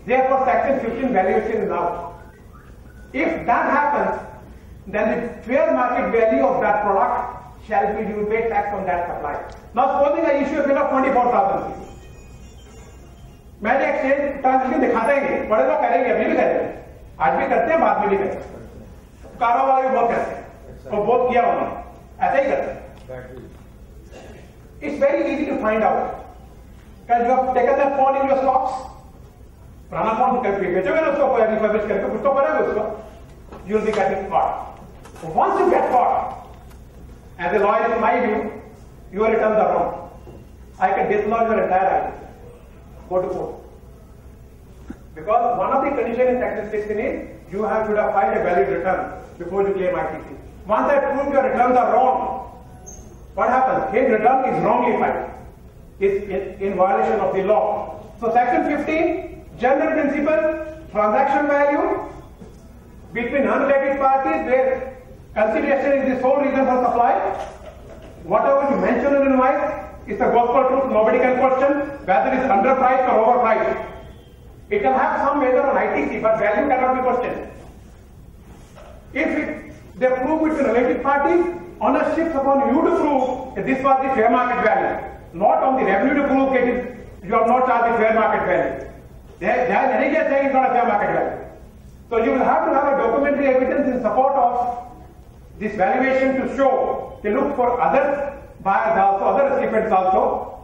Therefore, section fifteen valuation is out. If that happens, then the fair market value of that product shall be, you pay tax on that supply. Now, supposing I issue a bill of twenty-four thousand rupees. मैंने exchange transaction दिखाता ही नहीं, बड़े लोग करेंगे, अभी भी करेंगे, आज भी करते हैं, बाद में भी करते हैं, कारोबार भी बहुत करते हैं, और बहुत किया उन्होंने, ऐसा ही करते हैं. It's very easy to find out. Because you have taken that phone in your stocks, पुराना फोन करके बेचोगे ना उसको, रिफर्बिश करके कुछ तो करोगे उसको, you will be getting caught. Once you get caught, as a lawyer, in my view, your returns are wrong. I can dislodge your entire I T C. Go to court. Because one of the conditions in tax sixteen is you have to have filed a valid return before you claim I T C. Once I prove your returns are wrong, what happens? His return is wrongly filed. It's in, in violation of the law. So section fifteen, general principle, transaction value between unrelated parties where consideration is the sole reason for supply. Whatever you mention in invoice, it's a gospel truth, nobody can question whether it's underpriced or overpriced. It can have some measure on I T C, but value cannot be questioned. If it, they prove it to related parties, onus shifts upon you to prove that this was the fair market value, not on the revenue to prove that it, you have not charged the fair market value. They, they are saying it's not a fair market value. So you will have to have a documentary evidence in support of this valuation to show, to look for other buyers also, other recipients also.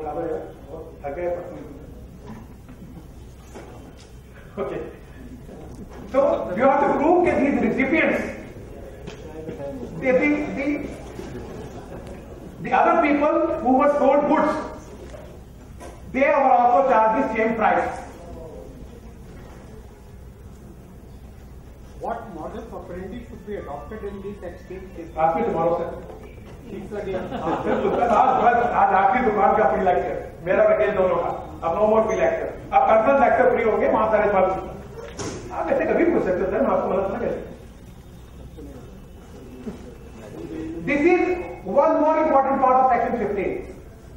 Okay. So you have to prove that these recipients, the, the, the, the other people who were sold goods, they were also charged the same price. What modus operandi should be adopted in this exchange case? Ask me tomorrow, sir. It's again. आज आपकी दुकान का free lecture, मेरा वकील दोनों का, अब no more free lecture, अब कॉन्फ्रेंस लेक्चर फ्री होंगे, वहां सारे सवाल आप ऐसे कभी पूछ सकते सर, मैं आपको मदद ना करें. This is one more important part of section fifteen.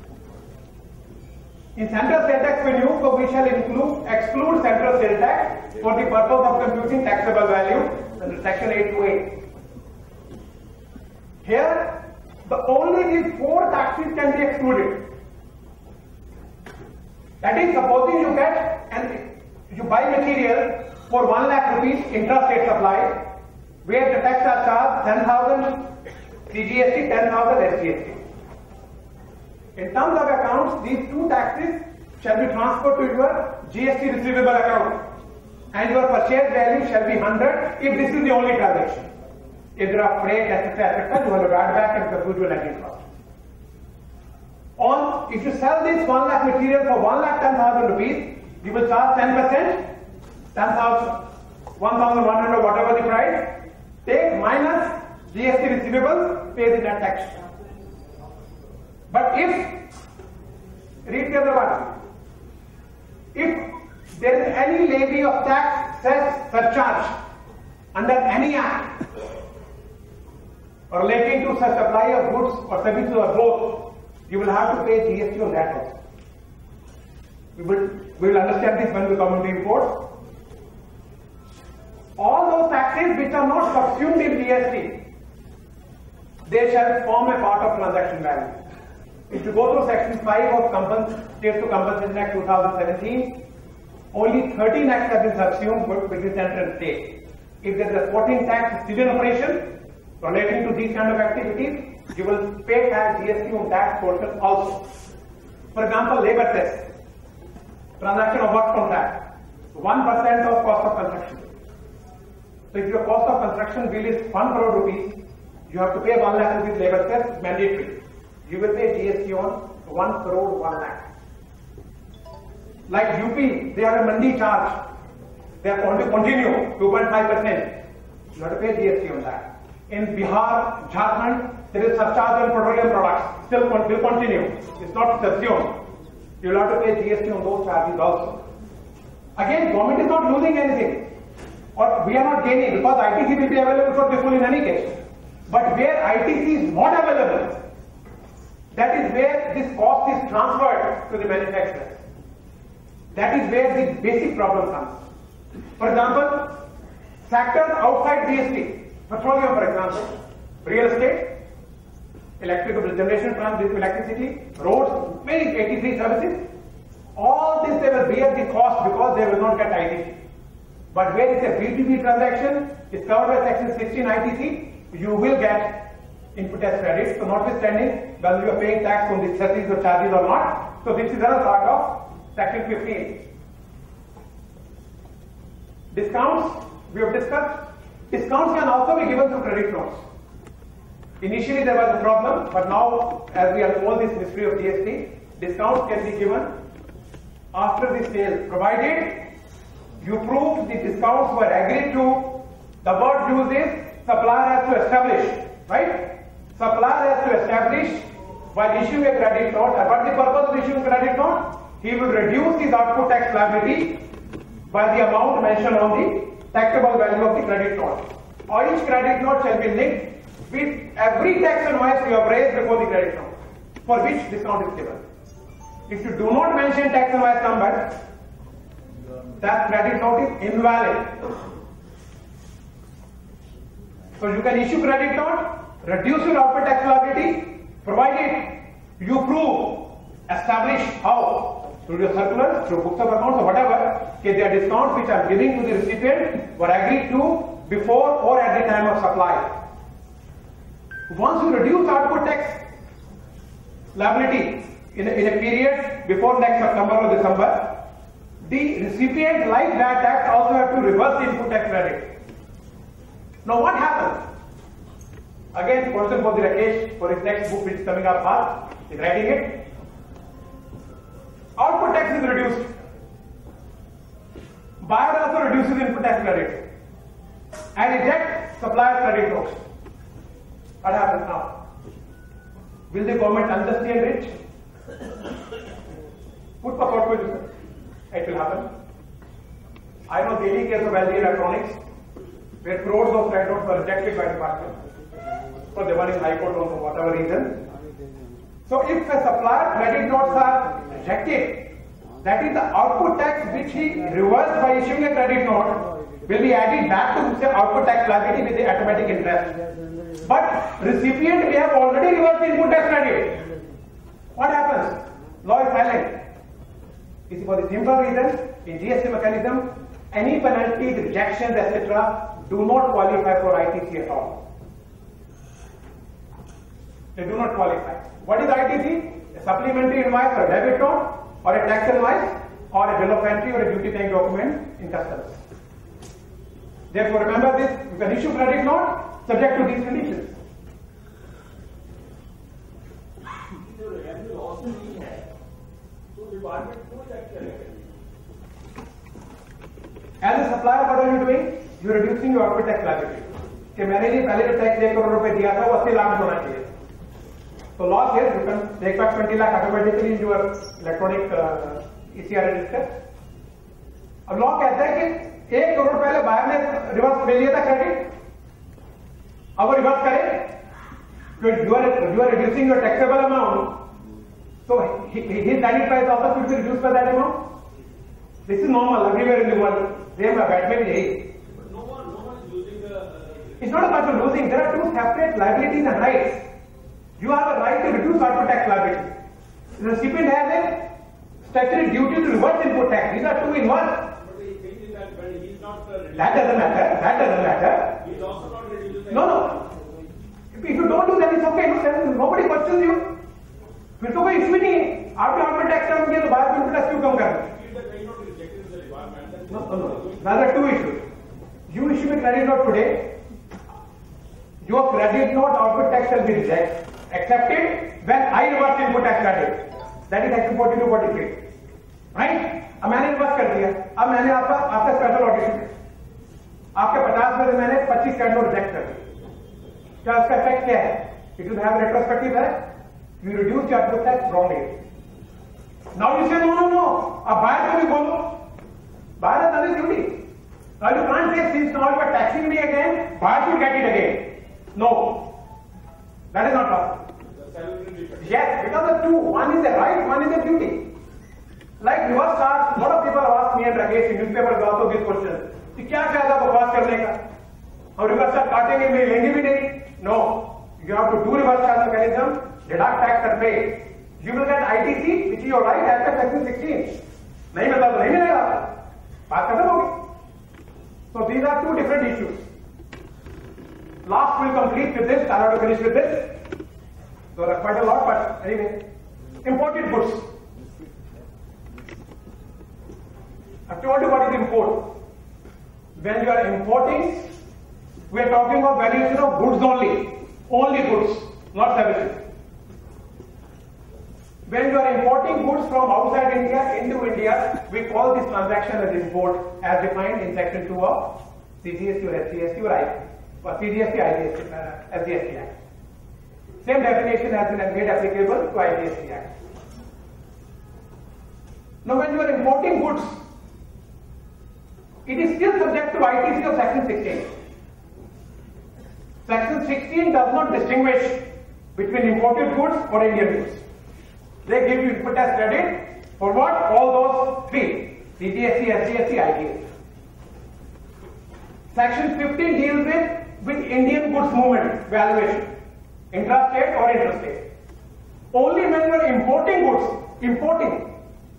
In central sales tax venue, so we shall include exclude central sales tax for the purpose of computing taxable value under section eight to eight. Here, the only these four taxes can be excluded. That is, supposing you get and you buy material for one lakh rupees intra-state supply, where the tax are charged ten thousand C G S T, ten thousand S G S T. In terms of accounts, these two taxes shall be transferred to your G S T receivable account, and your purchase value shall be one hundred if this is the only transaction. If there are freight, et cetera, et cetera, you will add back and compute your netting cost. On, if you sell this one lakh material for one lakh ten thousand rupees, you will charge ten percent, ten thousand, one thousand one hundred, whatever the price, take minus G S T receivable, pay the net tax. But if, read the other one, if there is any levy of tax, cess, surcharge under any act relating to such supply of goods or services or both, you will have to pay G S T on that also. We will, we will understand this when we come into import. All those taxes which are not subsumed in G S T, they shall form a part of transaction value. If you go through section five of State to Compensation Act two thousand seventeen, only thirteen acts have been subsumed between central and state. If there is a fourteenth tax still in operation relating to these kind of activities, you will pay tax G S T on that portion also. For example, labor cess, transaction of work contract, one percent of cost of construction. So if your cost of construction bill is one crore rupees, you have to pay one lakh rupees labor cess, mandatory. You will pay G S T on one crore one lakh. Like U P, they have a mandi charge. They are going to continue two point five percent. You have to pay G S T on that. In Bihar, Jharkhand, there is surcharge on petroleum products. Still will continue. It's not subsumed. You will have to pay G S T on those charges also. Again, government is not losing anything. Or we are not gaining because I T C will be available for people in any case. But where I T C is not available, that is where this cost is transferred to the manufacturer. That is where the basic problem comes. For example, sectors outside G S T, petroleum for example, real estate, electrical generation, transmission electricity, roads, many eighty-three services, all this they will bear the cost because they will not get I T C. But where it's a B two B transaction, it's covered by section sixteen I T C, you will get input tax credit. So notwithstanding whether you are paying tax on the cesses or charges or not. So this is another part of section fifteen. Discounts, we have discussed. Discounts can also be given through credit notes. Initially there was a problem, but now as we have all this history of G S T, discounts can be given after the sale, provided you prove the discounts were agreed to. The word used is supplier has to establish, right? Supplier has to establish while issuing a credit note. And what the purpose of issuing credit note? He will reduce his output tax liability by the amount mentioned on the taxable value of the credit note. Or each credit note shall be linked with every tax invoice you have raised before the credit note, for which discount is given. If you do not mention tax invoice number, that credit note is invalid. So you can issue credit note, reduce your output tax liability, provided you prove, establish how, through your circulars, through books of accounts or whatever, okay, there are discounts which are giving to the recipient were agreed to before or at the time of supply. Once you reduce output tax liability in a, in a period before next September or December, the recipient, like that tax, also have to reverse the input tax credit. Now what happens? Again, question for the Rakesh for his next book which is coming up fast. He's writing it. Output tax is reduced. Buyer also reduces input tax credit and eject supplier credit notes. What happens now? Will the government unjustly enrich? Put for portfolio. It will happen. I know the daily case of L G Electronics, where crores of credit notes were rejected by the department. So they were in High Court for whatever reason. So if a supplier credit notes are rejected, that is the output tax which he reversed by issuing a credit note will be added back to the output tax liability with the automatic interest. But recipient may have already reversed the input tax credit. What happens? Law is silent. It is for the simple reason, in G S T mechanism, any penalties, rejections, et cetera do not qualify for I T C at all. They do not qualify. What is I T C? A supplementary invoice or a debit note, or a tax invoice, or a bill of entry or a duty paying document in customs. Therefore, remember this, you can issue credit note subject to these conditions. As a supplier, what are you doing? You are reducing your output tax liability. कि मैंने जी पहले जो tax एक करोड़ रुपए दिया था वो अस्सी लाख होना चाहिए. So loss here you can take back twenty lakh automatically in your electronic uh, E C R register. अब लॉ कहता है कि एक करोड़ पहले बायर ने रिवर्स ले लिया था क्रेडिट, अब वो रिवर्स करे, you are you are reducing your taxable amount, so his value price also should be reduced by that amount. This is normal everywhere in the world. Same बैठ में भी यही. No one, no one is losing the. Uh, it's not a matter of losing. There are two separate liabilities and rights. You have a right to reduce output tax liability. The recipient has a statutory duty to reverse input tax. These are two in one. But he thinks that when he's not. Uh, that doesn't matter. That doesn't matter. He's also not reducing. No, no. If you don't do that, it's okay. No, then nobody questions you. फिर तो कोई issue नहीं है. आपने output tax कम किया तो बाहर में इनपुट टैक्स क्यों कम करना? No, no, no. There are two issues. You issue a credit note today. Your credit note output tax shall be rejected, accepted when I reverse input tax credit. That is section forty-two forty-three. Right? अब मैंने reverse कर दिया. अब मैंने आपका आपका special audit आपके पचास में से मैंने पच्चीस क्रेडिट नोट रिजेक्ट कर दिया. क्या उसका इफेक्ट क्या है? It will have retrospective है. You reduce your output tax wrongly. Now you say no, no, no. अब बाहर को भी बोलो. Buyer has done his duty. Now you can't say since now you are taxing me again, buyer should get it again. No. That is not possible. Yes, because of two. One is a right, one is a duty. Like reverse charge, a lot of people have asked me and Rakesh in newspapers also this question. कि क्या फायदा बकवास करने का? हम reverse charge काटेंगे नहीं, लेंगे भी नहीं? No. You have to do reverse charge mechanism, deduct tax and pay. You will get I T C, which is your right as per section sixteen. नहीं मिलता तो नहीं मिलेगा. बात खत्म होगी. So these are two different issues. Last we'll complete with this. I have to finish with this. So that's quite a lot, but anyway, imported goods. I've told you what is import. When you are importing, we are talking of valuation of goods only, only goods, not services. When you are importing goods from outside India into India, we call this transaction as import, as defined in section two of C G S T or S G S T or I, or C G S T, I G S T, uh, S G S T Act. Same definition has been made applicable to I G S T Act. Now, when you are importing goods, it is still subject to I T C of section sixteen. Section sixteen does not distinguish between imported goods or Indian goods. They give you input tax credit for what? All those three: C G S T, S G S T, I G S T. Section fifteen deals with, with Indian goods movement valuation, intrastate or interstate. Only when you are importing goods, importing.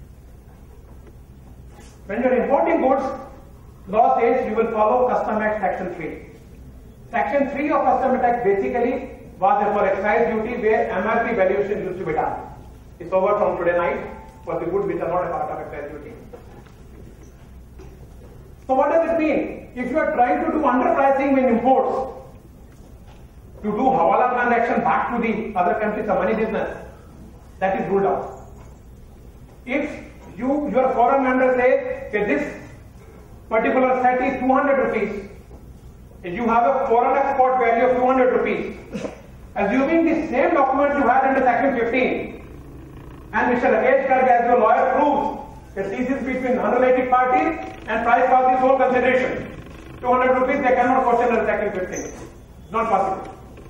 When you are importing goods, law says you will follow Custom Act Section three. Section three of Custom Act basically was for excise duty where M R P valuation used to be done. It's over from today night for the goods which are not a part of excise duty. So what does it mean? If you are trying to do underpricing in imports, to do hawala transaction back to the other countries, the money business, that is ruled out. If you, your foreign member says that this particular set is two hundred rupees, if you have a foreign export value of two hundred rupees, assuming the same document you had under section fifteen, and Mister Rakesh Garg as your lawyer proves that this is between unrelated parties and price for the sole consideration, two hundred rupees they cannot question under section fifteen. It's not possible.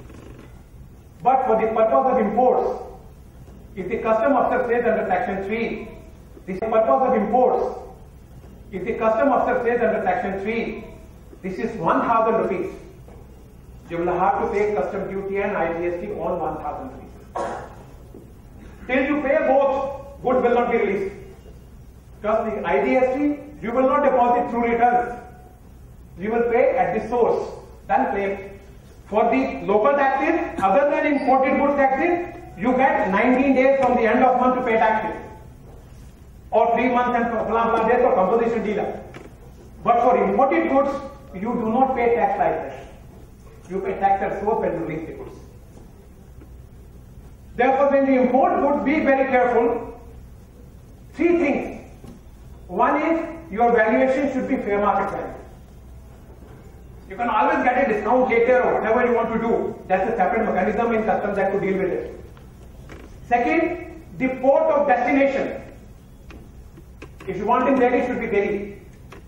But for the purpose of imports, if the custom officer says under section three, the purpose of imports, if the custom officer says under section three, this is one thousand rupees, you will have to pay custom duty and I G S T on one thousand rupees. Till you pay both, goods will not be released. Because the I G S T, you will not deposit through returns. You will pay at the source, then claim. For the local taxes, other than imported goods taxes, you get nineteen days from the end of month to pay taxes. Or three months and blah blah days for composition dealer. But for imported goods, you do not pay tax like that. You pay tax at source when you release the goods. Therefore, when you import goods, be very careful. Three things. One is your valuation should be fair market value. You can always get a discount later or whatever you want to do. That's a separate mechanism in customs that to deal with it. Second, the port of destination. If you want in Delhi, it should be Delhi.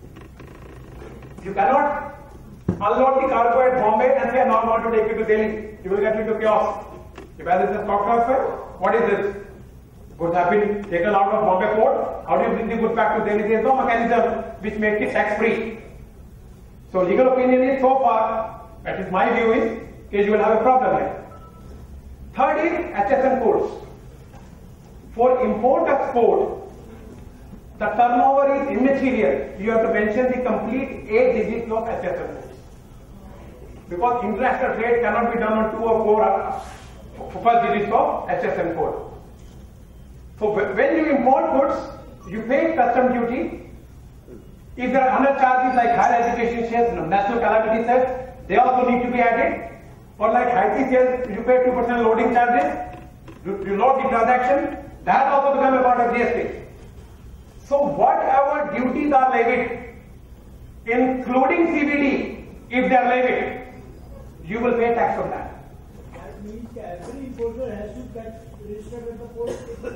You cannot unload the cargo at Bombay and say, now I want to take it to Delhi. You will get into chaos. If this is a stock transfer, what is this? Goods have been taken out of Bombay port. How do you bring the goods back to Delhi? There is no mechanism which makes it tax free. So legal opinion is so far, that is my view is, that you will have a problem here. Third is H S N codes. For import export, the turnover is immaterial. You have to mention the complete eight digits of H S N codes. Because international trade cannot be done on two or four uh, first digits of H S N code. So when you import goods, you pay custom duty. If there are other charges like higher education shares, national calamity shares, they also need to be added. Or like I T shares, you pay two percent loading charges. You, you load the transaction, that also become a part of G S T. So whatever duties are levied, including C B D, if they are levied, you will pay tax on that. That means every importer has to get registered with the port.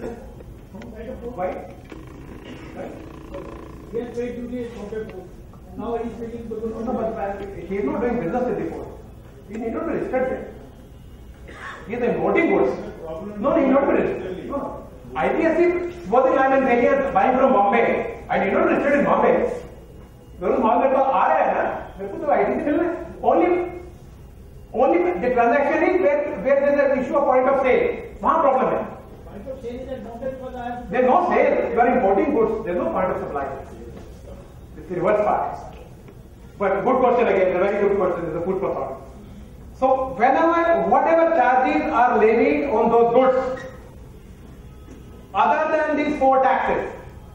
Why? Right? He has paid duty is Bombay port. And now he is paying the goods. No, but he is not doing business with the port. He need not be registered there. He is importing goods. No, he is not be registered. No. I D S C, supposing I am in India buying from Bombay, I did not register in Bombay. दोनों माल मेरे पास आ रहा है ना, मेरे को तो I D C मिलना है. Only, only the transaction is where where there is an issue of point of sale. वहाँ problem है. Point of sale is at Bombay because I have. There is no sale. You are importing goods. There is no point of supply. It's the reverse part. But good question again. It's a very good question. It's a food for thought. So whenever whatever charges are levied on those goods, other than these four taxes,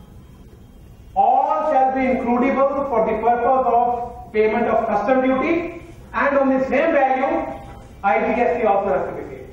all shall be includable for the purpose of payment of custom duty, and on the same value, I G S T also has to be paid.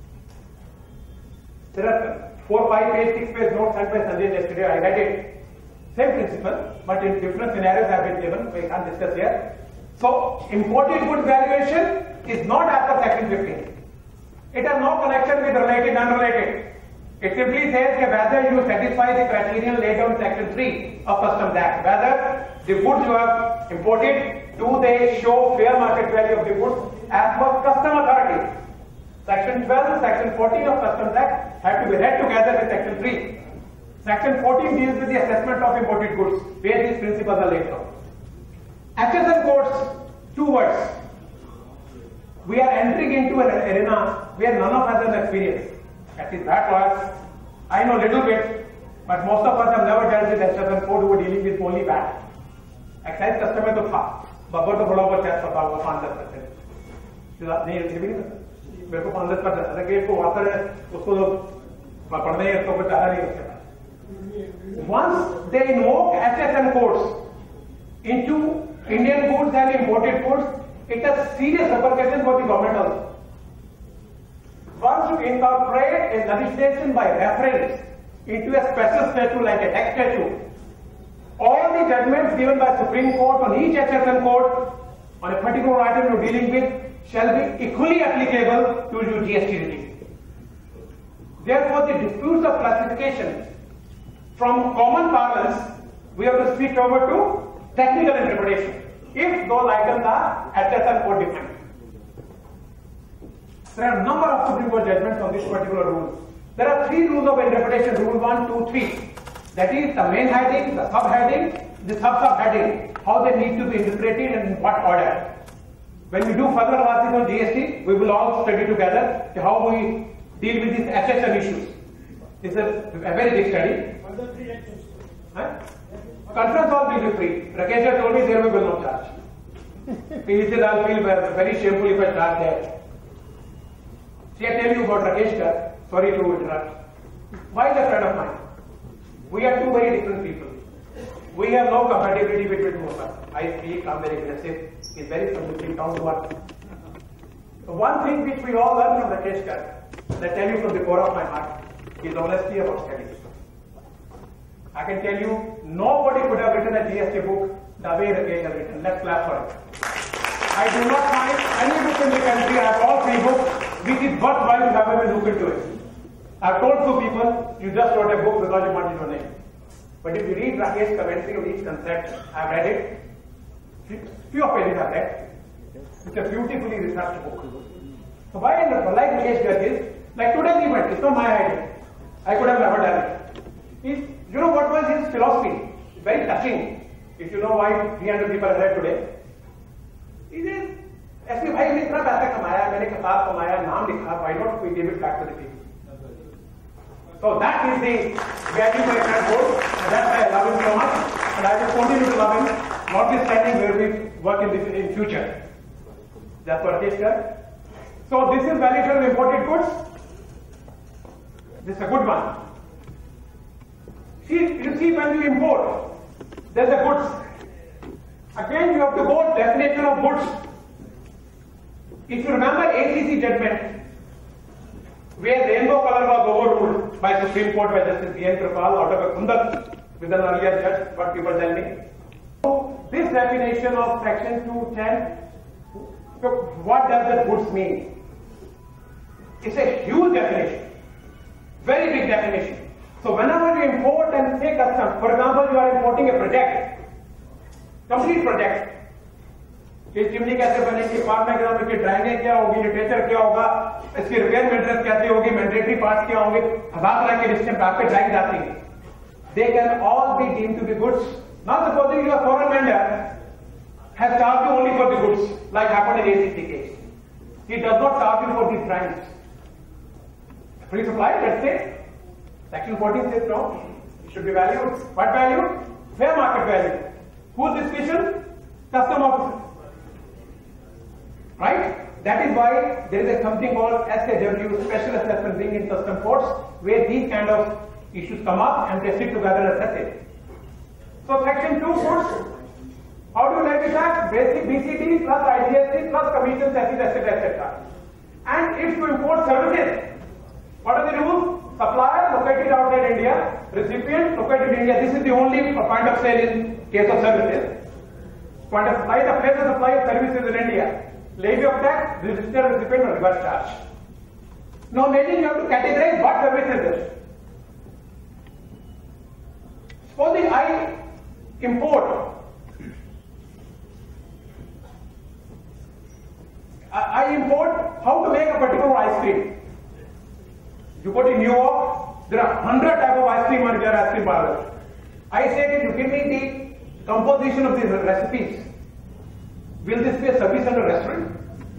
There are four, five page, six page notes sent by Sanjay yesterday. I read it. Same principle, but in different scenarios have been given. We can't discuss here. So, imported goods valuation is not as per section fifteen. It has no connection with related and unrelated. It simply says that whether you satisfy the criterion laid down in section three of Customs Act, whether the goods you have imported, do they show fair market value of the goods as per custom authority. Section twelve and section fourteen of Customs Act have to be read together with section three. Section fourteen deals with the assessment of imported goods, where these principles are laid down. H S N codes, two words. We are entering into an arena where none of us has experience. At least that was, I know little bit, but most of us have never dealt with H S N code who were dealing with only that. Excise custom में तो था, बब्बर तो थोड़ा बहुत check पता होगा पाँच दस परसेंट. नहीं ये भी नहीं था. मेरे को पाँच दस परसेंट. अगर कि को आता है उसको तो पढ़ने है तो कुछ ज़्यादा नहीं होता. Once they invoke H S N codes into Indian goods and imported goods, it has serious repercussions for the government also. Once you incorporate a legislation by reference into a special statute like a tax statute, all the judgments given by Supreme Court on each H S N code on a particular item you are dealing with shall be equally applicable to your G S T regime. Therefore, the disputes of classification from common parlance, we have to switch over to technical interpretation if those items are H S N code defined. There are a number of Supreme Court judgments on this particular rule. There are three rules of interpretation, rule one, two, three. That is the main heading, the subheading, the sub-subheading, how they need to be interpreted and in what order. When we do further analysis on G S T, we will all study together how we deal with these H S N issues. It's a, a very big study. Huh? Conference hall will be free. Rakesh told me there we will not charge. He said I'll feel very shameful if I charge there. See, I tell you about Rakesh Kar. Sorry to interrupt. Why is a friend of mine? We are two very different people. We have no compatibility between both of us. I speak, I'm very aggressive. He's very submissive, down to earth. So one thing which we all learn from Rakesh Kar, that I tell you from the core of my heart, is honesty about study. I can tell you, nobody could have written a G S T book the way Rakesh has written. Let's clap for it. I do not find any book in the country, I have all three books, which is worthwhile to have a look into it. I have told two people, you just wrote a book because you wanted your name. But if you read Rakesh's commentary on each concept, I have read it. Few of pages I have read. It's a beautifully researched book. So why I like Rakesh does this? Like today's event, it's not my idea. I could have never done it. He's, you know what was his philosophy? Very touching. If you know why three hundred people are here today. He says, ऐसे भाई मैंने इतना पैसा कमाया, मैंने किताब कमाया, नाम लिखा, why don't we give it back to the people? So that is the value my friend holds, and that's why I love him so much, and I will continue to love him, notwithstanding where we work in the in future. That's what Rakesh said. So this is valuation of imported goods. This is a good one. See, you see when you import, there's a goods. Again, you have to go definition of goods. If you remember A C C judgment, where rainbow color was overruled by Supreme Court by Justice B N Kripal out of a Kundak with an earlier judge, what people tell me. So this definition of section two ten, what does the goods mean? It's a huge definition, very big definition. So whenever you import and say custom, for example, you are importing a project, complete project. कि chimney कैसे बनेगी, फार्माग्राम की drawing क्या होगी, literature क्या होगा, इसकी repair maintenance कैसे होगी, मैंडेटरी पार्ट्स क्या होंगे, हजार तरह के लिस्ट आपके ड्राइंग आती है. They can all be deemed to be goods. Now supposing your foreign vendor has charged you only for the goods, like happened in A C T case. He does not charge you for these drawings. Free supply, let's say. Section fourteen says no. It should be valued. What value? Fair market value. Who is this patient? Custom officer. Right? That is why there is a something called S A W, Special Assessment Wing in Custom Courts, where these kind of issues come up and they sit together and assess it. So section two puts, how do you like it at? Basic B C D plus I G S T plus commissions, et cetera, et cetera. And if you import services, what are the rules? Supplier located outside India, recipient located in India. This is the only point of sale in case of services. Point of supply, the place of supply of services in India. Levy of tax, register, recipient or reverse charge. Now imagine you have to categorize what service is this. Supposing I import, I import how to make a particular ice cream. You go to New York, there are hundred type of ice cream on your ice cream parlor. I say that you give me the composition of these recipes. Will this be a service under restaurant?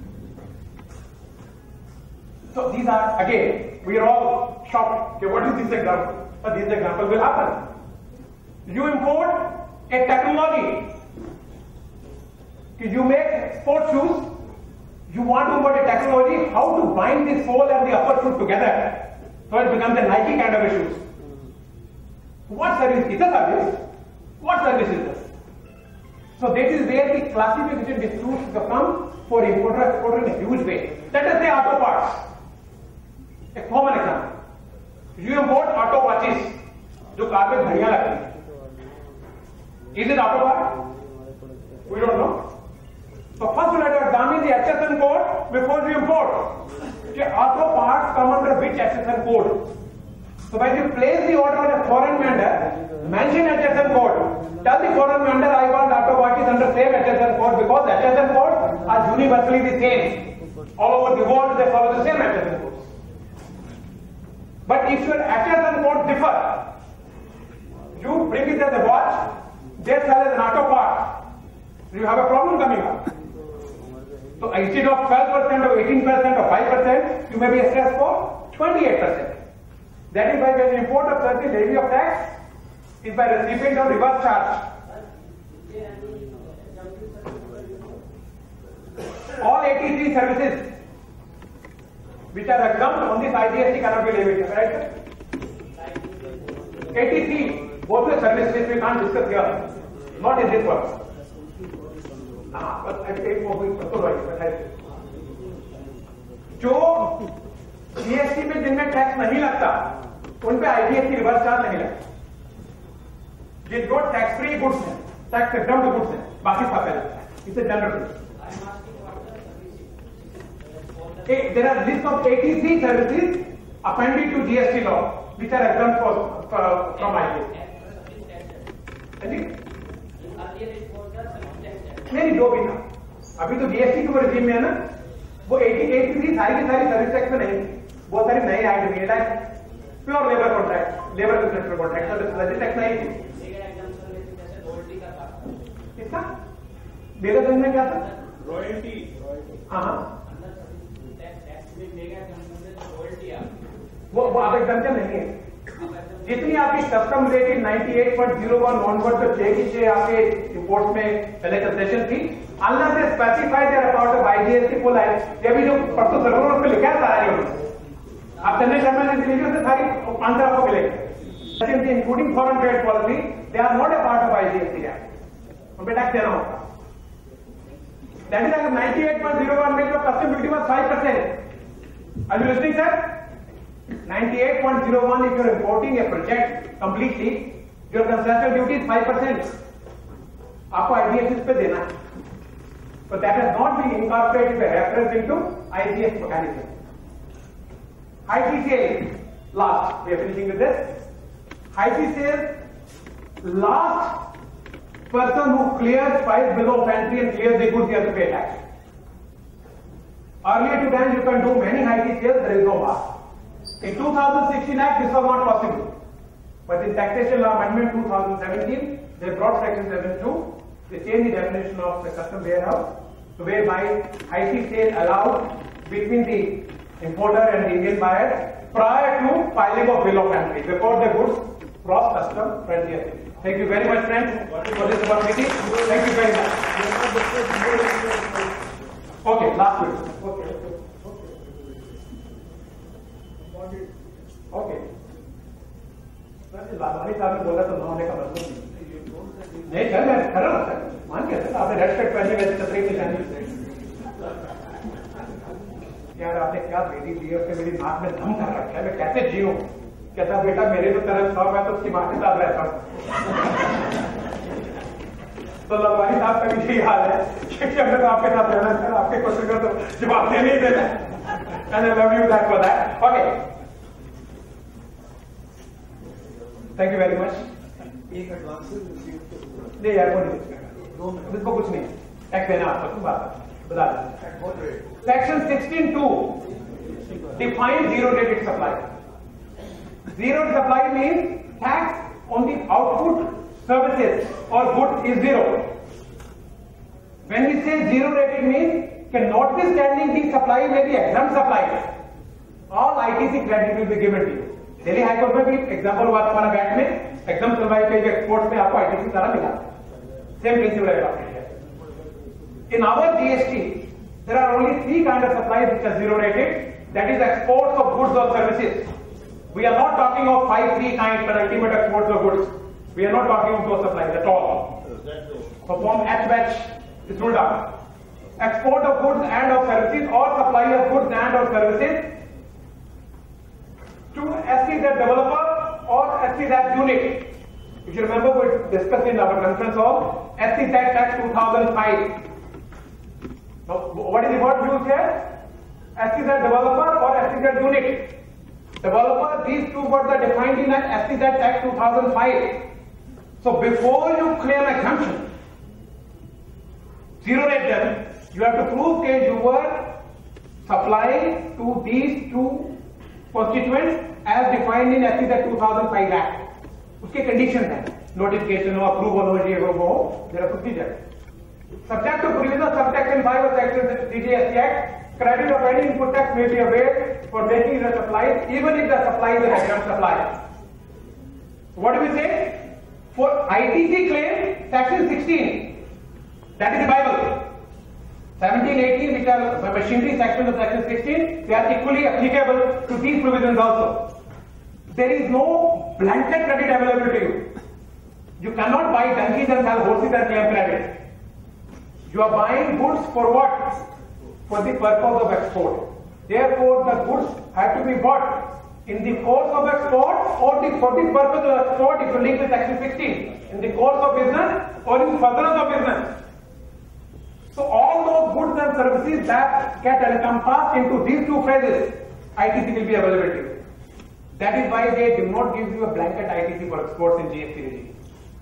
So these are, again, we are all shocked. Okay, what is this example? But this example will happen. You import a technology. You make sports shoes. You want to import a technology, how to bind the sole and the upper shoe together. So it becomes a Nike kind of a shoes. What service is a service? What service is this? So that is where the classification disputes come for importer exporter in a huge way. Let us say auto parts. A common example. You import auto watches, जो car पे घड़ियां लगती हैं. Is it auto part? We don't know. So first you have to examine the H S N code before you import. Okay, auto parts come under which H S N code? So when you place the order on a foreign vendor, mention H S N code. Tell the foreign vendor I want auto watches under same H S N code because H S N codes are universally the same. All over the world they follow the same H S N codes. But if your H S N codes differ, you bring it as a watch, they sell as an auto part. You have a problem coming up. So instead of twelve percent or eighteen percent or five percent, you may be assessed for twenty-eight percent. That is why when you import a certain levy of tax, is by recipient of reverse charge. All eighty-three services which are exempt on this I G S T cannot be levied, right? eighty-three, both the services we can't discuss here, not in this one. Ah, but I take more right. जो GST में जिनमें tax नहीं लगता, उन पे IGST reverse charge नहीं लगता. जिनको टैक्स फ्री गुड्स हैं, टैक्स एग्जम्प्ट गुड्स हैं, बाकी सब पे लगता है. इसे general. There are list of eighty-three services appended to G S T law, which are exempt for, for, from I G S T. नहीं जो भी था, अभी तो जीएसटी के रिजीम में है ना, वो eighty-three सारी की सारी सर्विस टैक्स में नहीं, बहुत सारी नई ऐड हुई है, pure labour contract, labour contractual contract, service tax नहीं थी. कितना? मेरे दिन में क्या था? रॉयल्टी. हाँ. वो वो आप एग्जाम्पल नहीं है. जितनी आपकी custom rate ninety-eight point zero one onward तो छह की छह आपके इंपोर्ट्स में पहले कंसेशन थी. अल्लाह से specified there about of IGST full है. ये भी जो परसों सर्वर पे लिखा है सारा ये आप चंद्र शर्मा ने दिल्ली से सारी आंसर आपको मिलेगा. Including foreign trade policy they are not a part of IGST act. उन पे टैक्स देना होगा. दैट इज अगर ninety-eight point zero one में जो custom duty was five percent. Are you listening, sir? ninety-eight point zero one, if you are importing a project completely, your concession duty is five percent. आपको I G S T पे देना है. So that has not been incorporated by reference into I G S mechanism. High T sale, last. We are finishing with this. High T sale, last person who clears files below of entry and clears the goods, he has to pay tax. Earlier to then, you can do many I T sales, there is no mark. In two thousand sixteen Act, this was not possible. But in Taxation Law Amendment two thousand seventeen, they brought Section seven two, they changed the definition of the custom warehouse, to whereby I T sale allowed between the importer and the Indian buyer prior to filing of bill of entry, before the goods cross custom frontier. Thank you very much, friends, for this opportunity. Thank you very much. Okay, last week. Okay, okay, okay. Okay. Lalwani साहब ने बोला तो ना होने का मतलब नहीं। नहीं सर, मैं कर रहा हूँ सर, मान के सर, आपने रेड शर्ट पहनी वैसे छतरी की निशानी। यार आपने क्या बेटी दी है, उसने मेरी नाक में दम कर रखा है, मैं कैसे जीऊँ? कहता बेटा मेरे तो तरफ था, मैं तो उसकी माँ के साथ रहता हूँ। तो लालवानी साहब का भी यही हाल है, क्योंकि हमने तो आपके साथ रहना सर, आपके क्वेश्चन का तो जवाब देने ही देना। And I love you that for that. Okay. Thank you very much. एक एडवांस नहीं यार वो नहीं, इसको कुछ नहीं, टैक्स देना आपको, तुम बात बता दो। Section sixteen two defines zero rated supply. Zero supply means tax on the output services or goods is zero. When we say zero rated means can notwithstanding the supply may be exempt supply, all I T C credit will be given to you. Delhi high court में भी example हुआ था हमारा bank में, exempt supply पे export में आपको ITC सारा मिला, सेम प्रिंसिपल है। In our GST there are only three kind of supplies which are zero rated, that is exports of goods और services. We are not talking of five three kind पर ultimate exports of goods, we are not talking of those supplies at all. So form H batch is ruled out. Export of goods and of services or supply of goods and of services to S C Z developer or S C Z unit. If you remember, we discussed in our conference of S C Z Act two thousand five. Now, what is the word used here? S C Z developer or S C Z unit. Developer, these two words are defined in S C Z Act two thousand five. So before you claim exemption, zero rate them, you have to prove that you were supplying to these two constituents as defined in S C Z two thousand five Act. उसके conditions हैं, notification हो, approval हो, ये हो, वो हो, there are procedures. Subject to provision of subsection five of Section G S T Act, credit of any input tax may be availed for making the supplies, even if the supply is an exempt supply. What do we say? For I T C claim, Section sixteen, that is the Bible. seventeen, eighteen, which are machinery sections of Section sixteen, they are equally applicable to these provisions also. There is no blanket credit available to you. You cannot buy donkeys and sell horses and claim credit. You are buying goods for what? For the purpose of export. Therefore, the goods have to be bought in the course of export or the, for the purpose of export if you link with Section sixteen. In the course of business or in furtherance of business. So all those goods and services that get encompassed into these two phrases, I T C will be available to you. That is why they do not give you a blanket I T C for exports in G S T regime.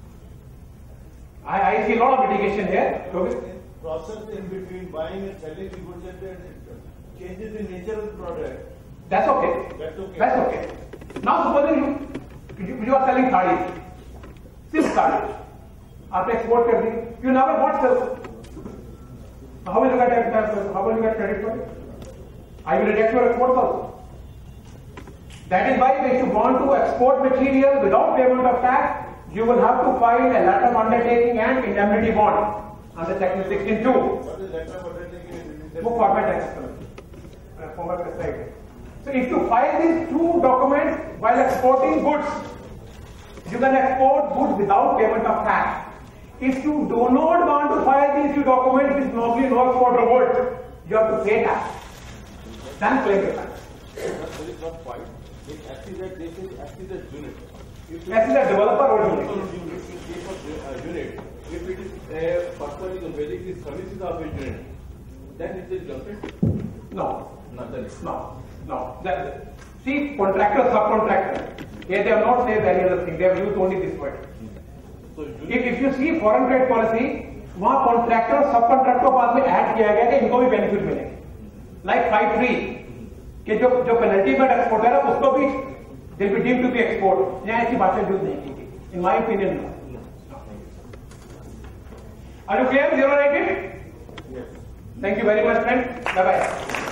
I, I see a lot of litigation here. Process in between buying and selling the goods and it changes the nature of the product. That's okay. That's okay. That's okay. Now supposing you, you, you are selling sarees, silk sarees. After export कर दी, you never bought silk. How will you get how will you get credit for it? I will reject your export also. That is why if you want to export material without payment of tax, you will have to file a letter of undertaking and indemnity bond under Section sixteen two. What is letter of undertaking? Book format tax. Format website. So if you file these two documents while exporting goods, you can export goods without payment of tax. If you do not want to file these two documents, which normally no export of goods, you have to pay tax. Then claim the tax. There is not filed. In S C Z, this is S C Z unit. S C Z developer or unit? In case of unit, if it is a purpose is basically services of a unit, then it is exempted. No. Nothing. No. No. That, see, contractor, subcontractor. Here they have not said any other thing. They have used only this word. So if if you see foreign trade policy, वहाँ contractor और सब contractor को बाद में add किया गया कि इनको भी बेनिफिट मिले, लाइक फाइव थ्री कि जो जो पेनल्टी पर एक्सपोर्टर है उसको भी will be deem to be export, यहाँ ऐसी बातें यूज नहीं की थी, in my opinion. Are you clear? Zero rated? Yes. Thank you very much, friend. Bye bye.